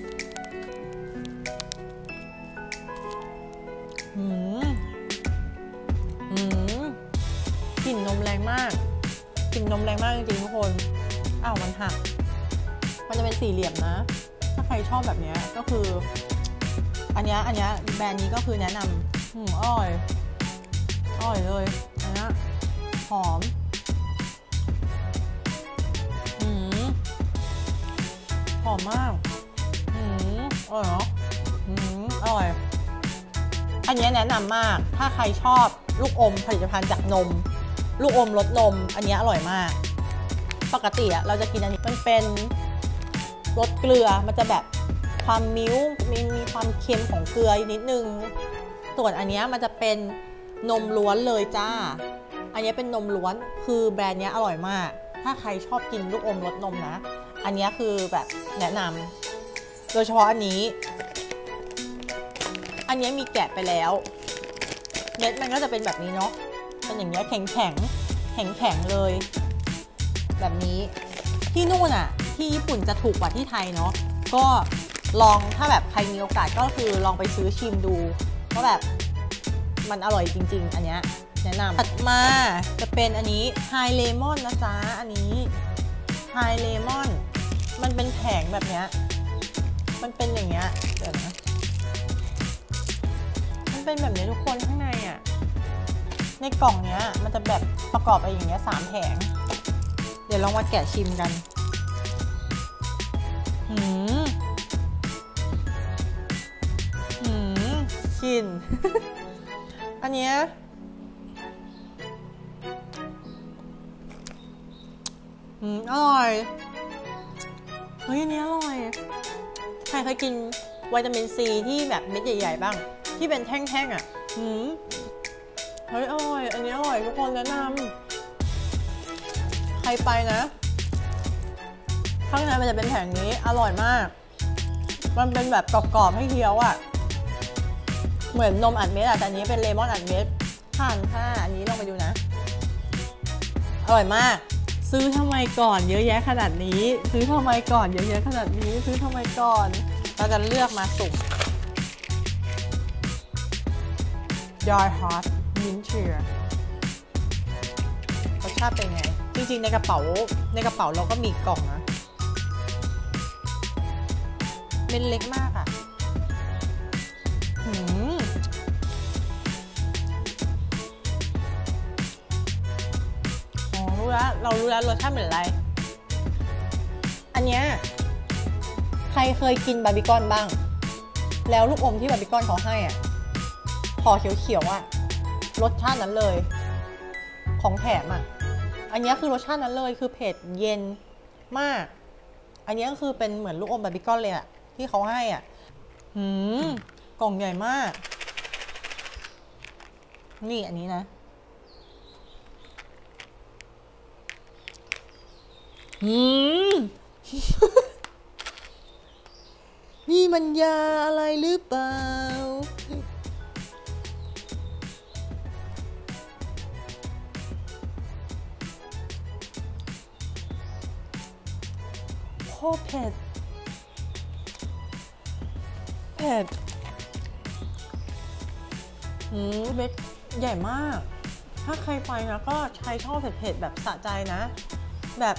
หืมหืมกลิ่นนมแรงมากกลิ่นนมแรงมากจริงๆทุกคนอ้าวมันหักมันจะเป็นสี่เหลี่ยมนะถ้าใครชอบแบบเนี้ยก็คืออันเนี้ยอันเนี้ยแบรนด์นี้ก็คือแนะนำหืมอร่อยอร่อยเลยอันนี้หอมอืมหอมมากอืมอร่อยเนาะอืมอร่อยอันนี้แนะนำมากถ้าใครชอบลูกอมผลิตภัณฑ์จากนมลูกอมรสนมอันนี้อร่อยมากปกติอะเราจะกินอันนี้มันเป็นรสเกลือมันจะแบบความมิ้วมีมีความเค็มของเกลือนิดนึงส่วนอันนี้มันจะเป็นนมล้วนเลยจ้าอันนี้เป็นนมล้วนคือแบรนด์นี้อร่อยมากถ้าใครชอบกินลูกอมรสนมนะอันนี้คือแบบแนะนำโดยเฉพาะอันนี้อันนี้มีแกะไปแล้วเม็ดมันก็จะเป็นแบบนี้เนาะเป็นอย่างเงี้ยแข็งแข็งแข็งแข็งเลยแบบนี้ที่นู่นอ่ะที่ญี่ปุ่นจะถูกกว่าที่ไทยเนาะก็ลองถ้าแบบใครมีโอกาสก็คือลองไปซื้อชิมดูก็แบบมันอร่อยจริงๆอันเนี้ยแนะนำถัดมาจะเป็นอันนี้ไฮเลมอนนะจ๊ะอันนี้ไฮเลมอนมันเป็นแผงแบบเนี้ยมันเป็นอย่างเงี้ยเดี๋ยวนะมันเป็นแบบนี้ทุกคนข้างในอ่ะในกล่องเนี้ยมันจะแบบประกอบไปอย่างเงี้ยสามแผงเดี๋ยวลองมาแกะชิมกันหืมหืมกลิ่น อันเนี้ยอืมอร่อยเฮ้ยอันนี้อร่อยใครเคยกินวิตามินซีที่แบบเม็ดใหญ่ๆบ้างที่เป็นแท่งๆอ่ะหืมเฮ้ยอร่อยอันนี้อร่อยทุกคนแนะนำใครไปนะข้างในมันจะเป็นแผงนี้อร่อยมากมันเป็นแบบกรอบๆให้เคี้ยวอ่ะเหมือนนมอัดเม็ดอะแต่อันนี้เป็นเลมอนอัดเม็ดทานค่ะอันนี้ลองไปดูนะอร่อยมากซื้อทำไมก่อนเยอะแยะขนาดนี้ซื้อทำไมก่อนเยอะแยะขนาดนี้ซื้อทำไมก่อนเราจะเลือกมาสุ่ม Die Hard Mint Cheer รสชาติเป็นไงจริงๆในกระเป๋าในกระเป๋าเราก็มีกล่องนะเม็ดเล็กมากอ่ะหืมอ๋อรู้แล้วเรารู้แล้วรสชาติเหมือนอะไรอันเนี้ยใครเคยกินบาร์บีคอนบ้างแล้วลูกอมที่บาร์บีคอนเขาให้อ่ะห่อเขียวๆอ่ะรสชาตินั้นเลยของแถมอ่ะอันนี้คือรสชาตินั้นเลยคือเผ็ดเย็นมากอันนี้ก็คือเป็นเหมือนลูกอมบาร์บีคอนเลยอ่ะที่เขาให้อ่ะหืมกล่องใหญ่มากนี่อันนี้นะหืม นี่มันยาอะไรหรือเปล่าโคตรเผ็ดเผ็ดอืมเม็ดใหญ่มากถ้าใครไปนะก็ใช้ชอบเผ็ดๆแบบสะใจนะแบบ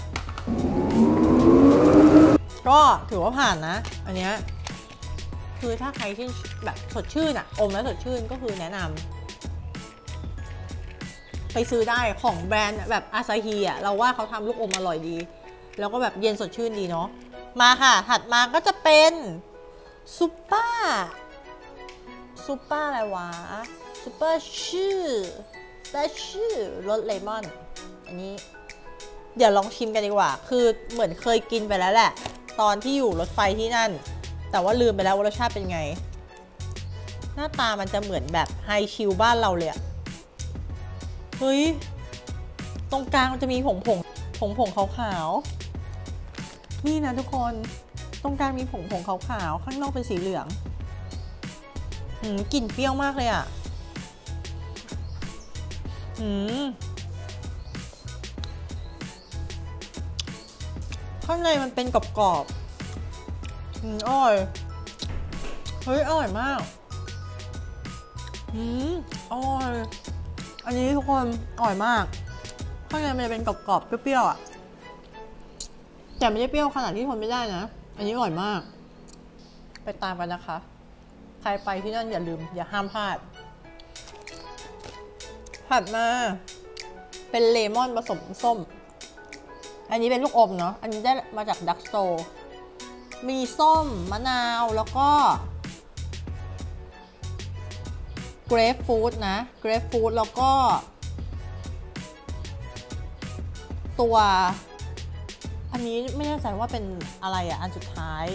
ก็ถือว่าผ่านนะอันเนี้ยคือถ้าใครที่แบบสดชื่นอะอมแล้วสดชื่นก็คือแนะนำไปซื้อได้ของแบรนด์แบบอาซาฮีอะเราว่าเขาทำลูกอมอร่อยดีแล้วก็แบบเย็นสดชื่นดีเนาะมาค่ะถัดมาก็จะเป็นซุปเปอร์ซุปเปอร์อะไรวะซุปเปอร์ชื่อแต่ชื่อรสเลมอนอันนี้เดี๋ยวลองชิมกันดีกว่าคือเหมือนเคยกินไปแล้วแหละตอนที่อยู่รถไฟที่นั่นแต่ว่าลืมไปแล้วว่ารสชาติเป็นไงหน้าตามันจะเหมือนแบบไฮชิลบ้านเราเลยอะเฮ้ยตรงกลางมันจะมีผงผงผงผงขาวๆนี่นะทุกคนตรงกลางมีผงผงขาวๆข้างนอกเป็นสีเหลืองหืมกลิ่นเปรี้ยวมากเลยอะหืมข้างในมันเป็นกรอบๆอืมอร่อยเฮ้ยอร่อยมากอืมอร่อยอันนี้ทุกคนอร่อยมากข้างในมันจะเป็นกรอบๆเปรี้ยวๆอ่ะแต่ไม่ได้เปรี้ยวขนาดที่ทนไม่ได้นะอันนี้อร่อยมากไปตามกันนะคะใครไปที่นั่นอย่าลืมอย่าห้ามพลาดถัดมาเป็นเลมอนผสมส้มอันนี้เป็นลูกอมเนาะอันนี้ได้มาจากดักโซมีส้มมะนาวแล้วก็เกรปฟรุตนะเกรปฟรุตแล้วก็ตัวอันนี้ไม่แน่ใจว่าเป็นอะไรอ่ะอันสุดท้าย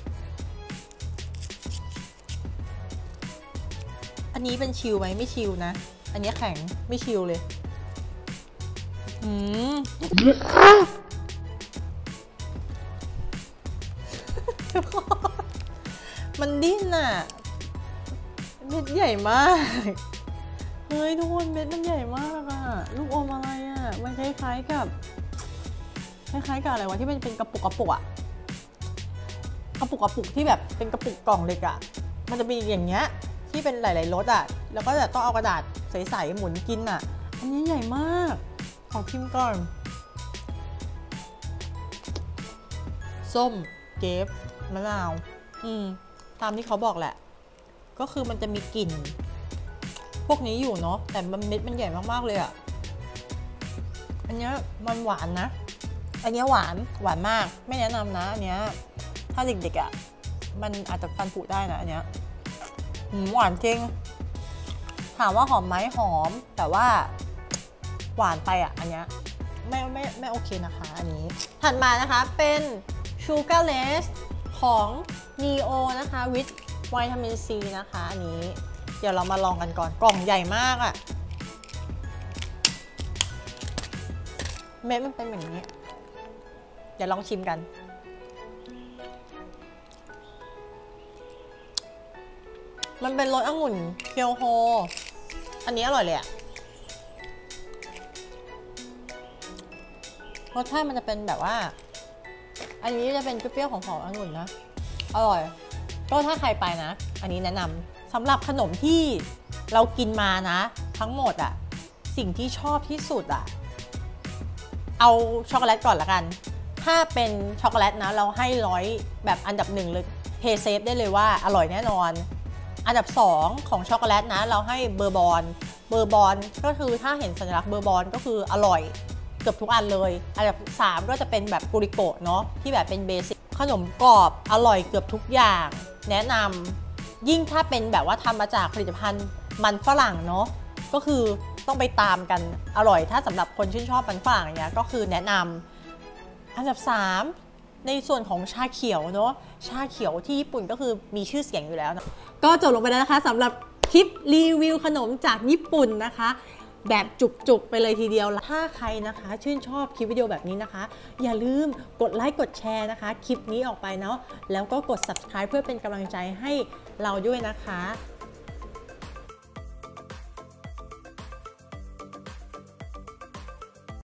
อันนี้เป็นชิลไหมไม่ชิลนะอันนี้แข็งไม่ชิลเลยอืมมันดิ้นอ่ะเม็ดใหญ่มากเฮ้ยทุกคนเม็ดมันใหญ่มากอ่ะลูกอมอะไรอ่ะมันคล้ายๆกับคล้ายๆกับอะไรวะที่มันเป็นกระปุกกระปุกอ่ะกระปุกกระปุกที่แบบเป็นกระปุกกล่องเล็กอ่ะมันจะมีอย่างเงี้ยที่เป็นหลายๆรสอ่ะแล้วก็จะต้องเอากระดาษใสๆหมุนกินอ่ะอันนี้ใหญ่มากของชิมก่อนส้มเกฟมะนาวอืมตามที่เขาบอกแหละก็คือมันจะมีกลิ่นพวกนี้อยู่เนาะแต่มันเม็ดมันใหญ่มากๆเลยอ่ะอันนี้มันหวานนะอันนี้หวานหวานมากไม่แนะนำนะอันนี้ถ้าเด็กๆอ่ะมันอาจจะฟันผุได้นะอันนี้หวานจริงถามว่าหอมไหมหอมแต่ว่าหวานไปอ่ะอันนี้ไม่ไม่ไม่โอเคนะคะอันนี้ถัดมานะคะเป็นชูการ์เลสของ Neo นะคะวิตวิตามินซีนะคะอันนี้เดี๋ยวเรามาลองกันก่อนกล่องใหญ่มากอะเม็ดมันเป็นแบบนี้เดี๋ยวลองชิมกันมันเป็นรสองุ่นเคียวโฮอันนี้อร่อยเลยอะเรสชาติมันจะเป็นแบบว่าอันนี้จะเป็นเปรี้ยวๆของหอมองุ่นนะอร่อยก็ถ้าใครไปนะอันนี้แนะนำสำหรับขนมที่เรากินมานะทั้งหมดอะสิ่งที่ชอบที่สุดอะเอาช็อกโกแลตก่อนละกันถ้าเป็นช็อกโกแลตนะเราให้ร้อยแบบอันดับหนึ่งเลยเทเซฟได้เลยว่าอร่อยแน่นอนอันดับสองของช็อกโกแลตนะเราให้เบอร์บอนเบอร์บอนก็คือถ้าเห็นสัญลักษณ์เบอร์บอนก็คืออร่อยเกือบทุกอันเลยอันดับสามก็จะเป็นแบบกุริโกะเนาะที่แบบเป็นเบสิกขนมกรอบอร่อยเกือบทุกอย่างแนะนำยิ่งถ้าเป็นแบบว่าทำมาจากผลิตภัณฑ์มันฝรั่งเนาะก็คือต้องไปตามกันอร่อยถ้าสำหรับคนชื่นชอบมันฝรั่งอย่างเงี้ยก็คือแนะนำอันดับสามในส่วนของชาเขียวเนาะชาเขียวที่ญี่ปุ่นก็คือมีชื่อเสียงอยู่แล้วนะก็จบลงไปแล้วนะคะสำหรับคลิปรีวิวขนมจากญี่ปุ่นนะคะแบบจุกๆไปเลยทีเดียวถ้าใครนะคะชื่นชอบคลิปวิดีโอแบบนี้นะคะอย่าลืมกดไลค์กดแชร์นะคะคลิปนี้ออกไปเนาะแล้วก็กด ซับสไครบ์ เพื่อเป็นกำลังใจให้เราด้วยนะคะ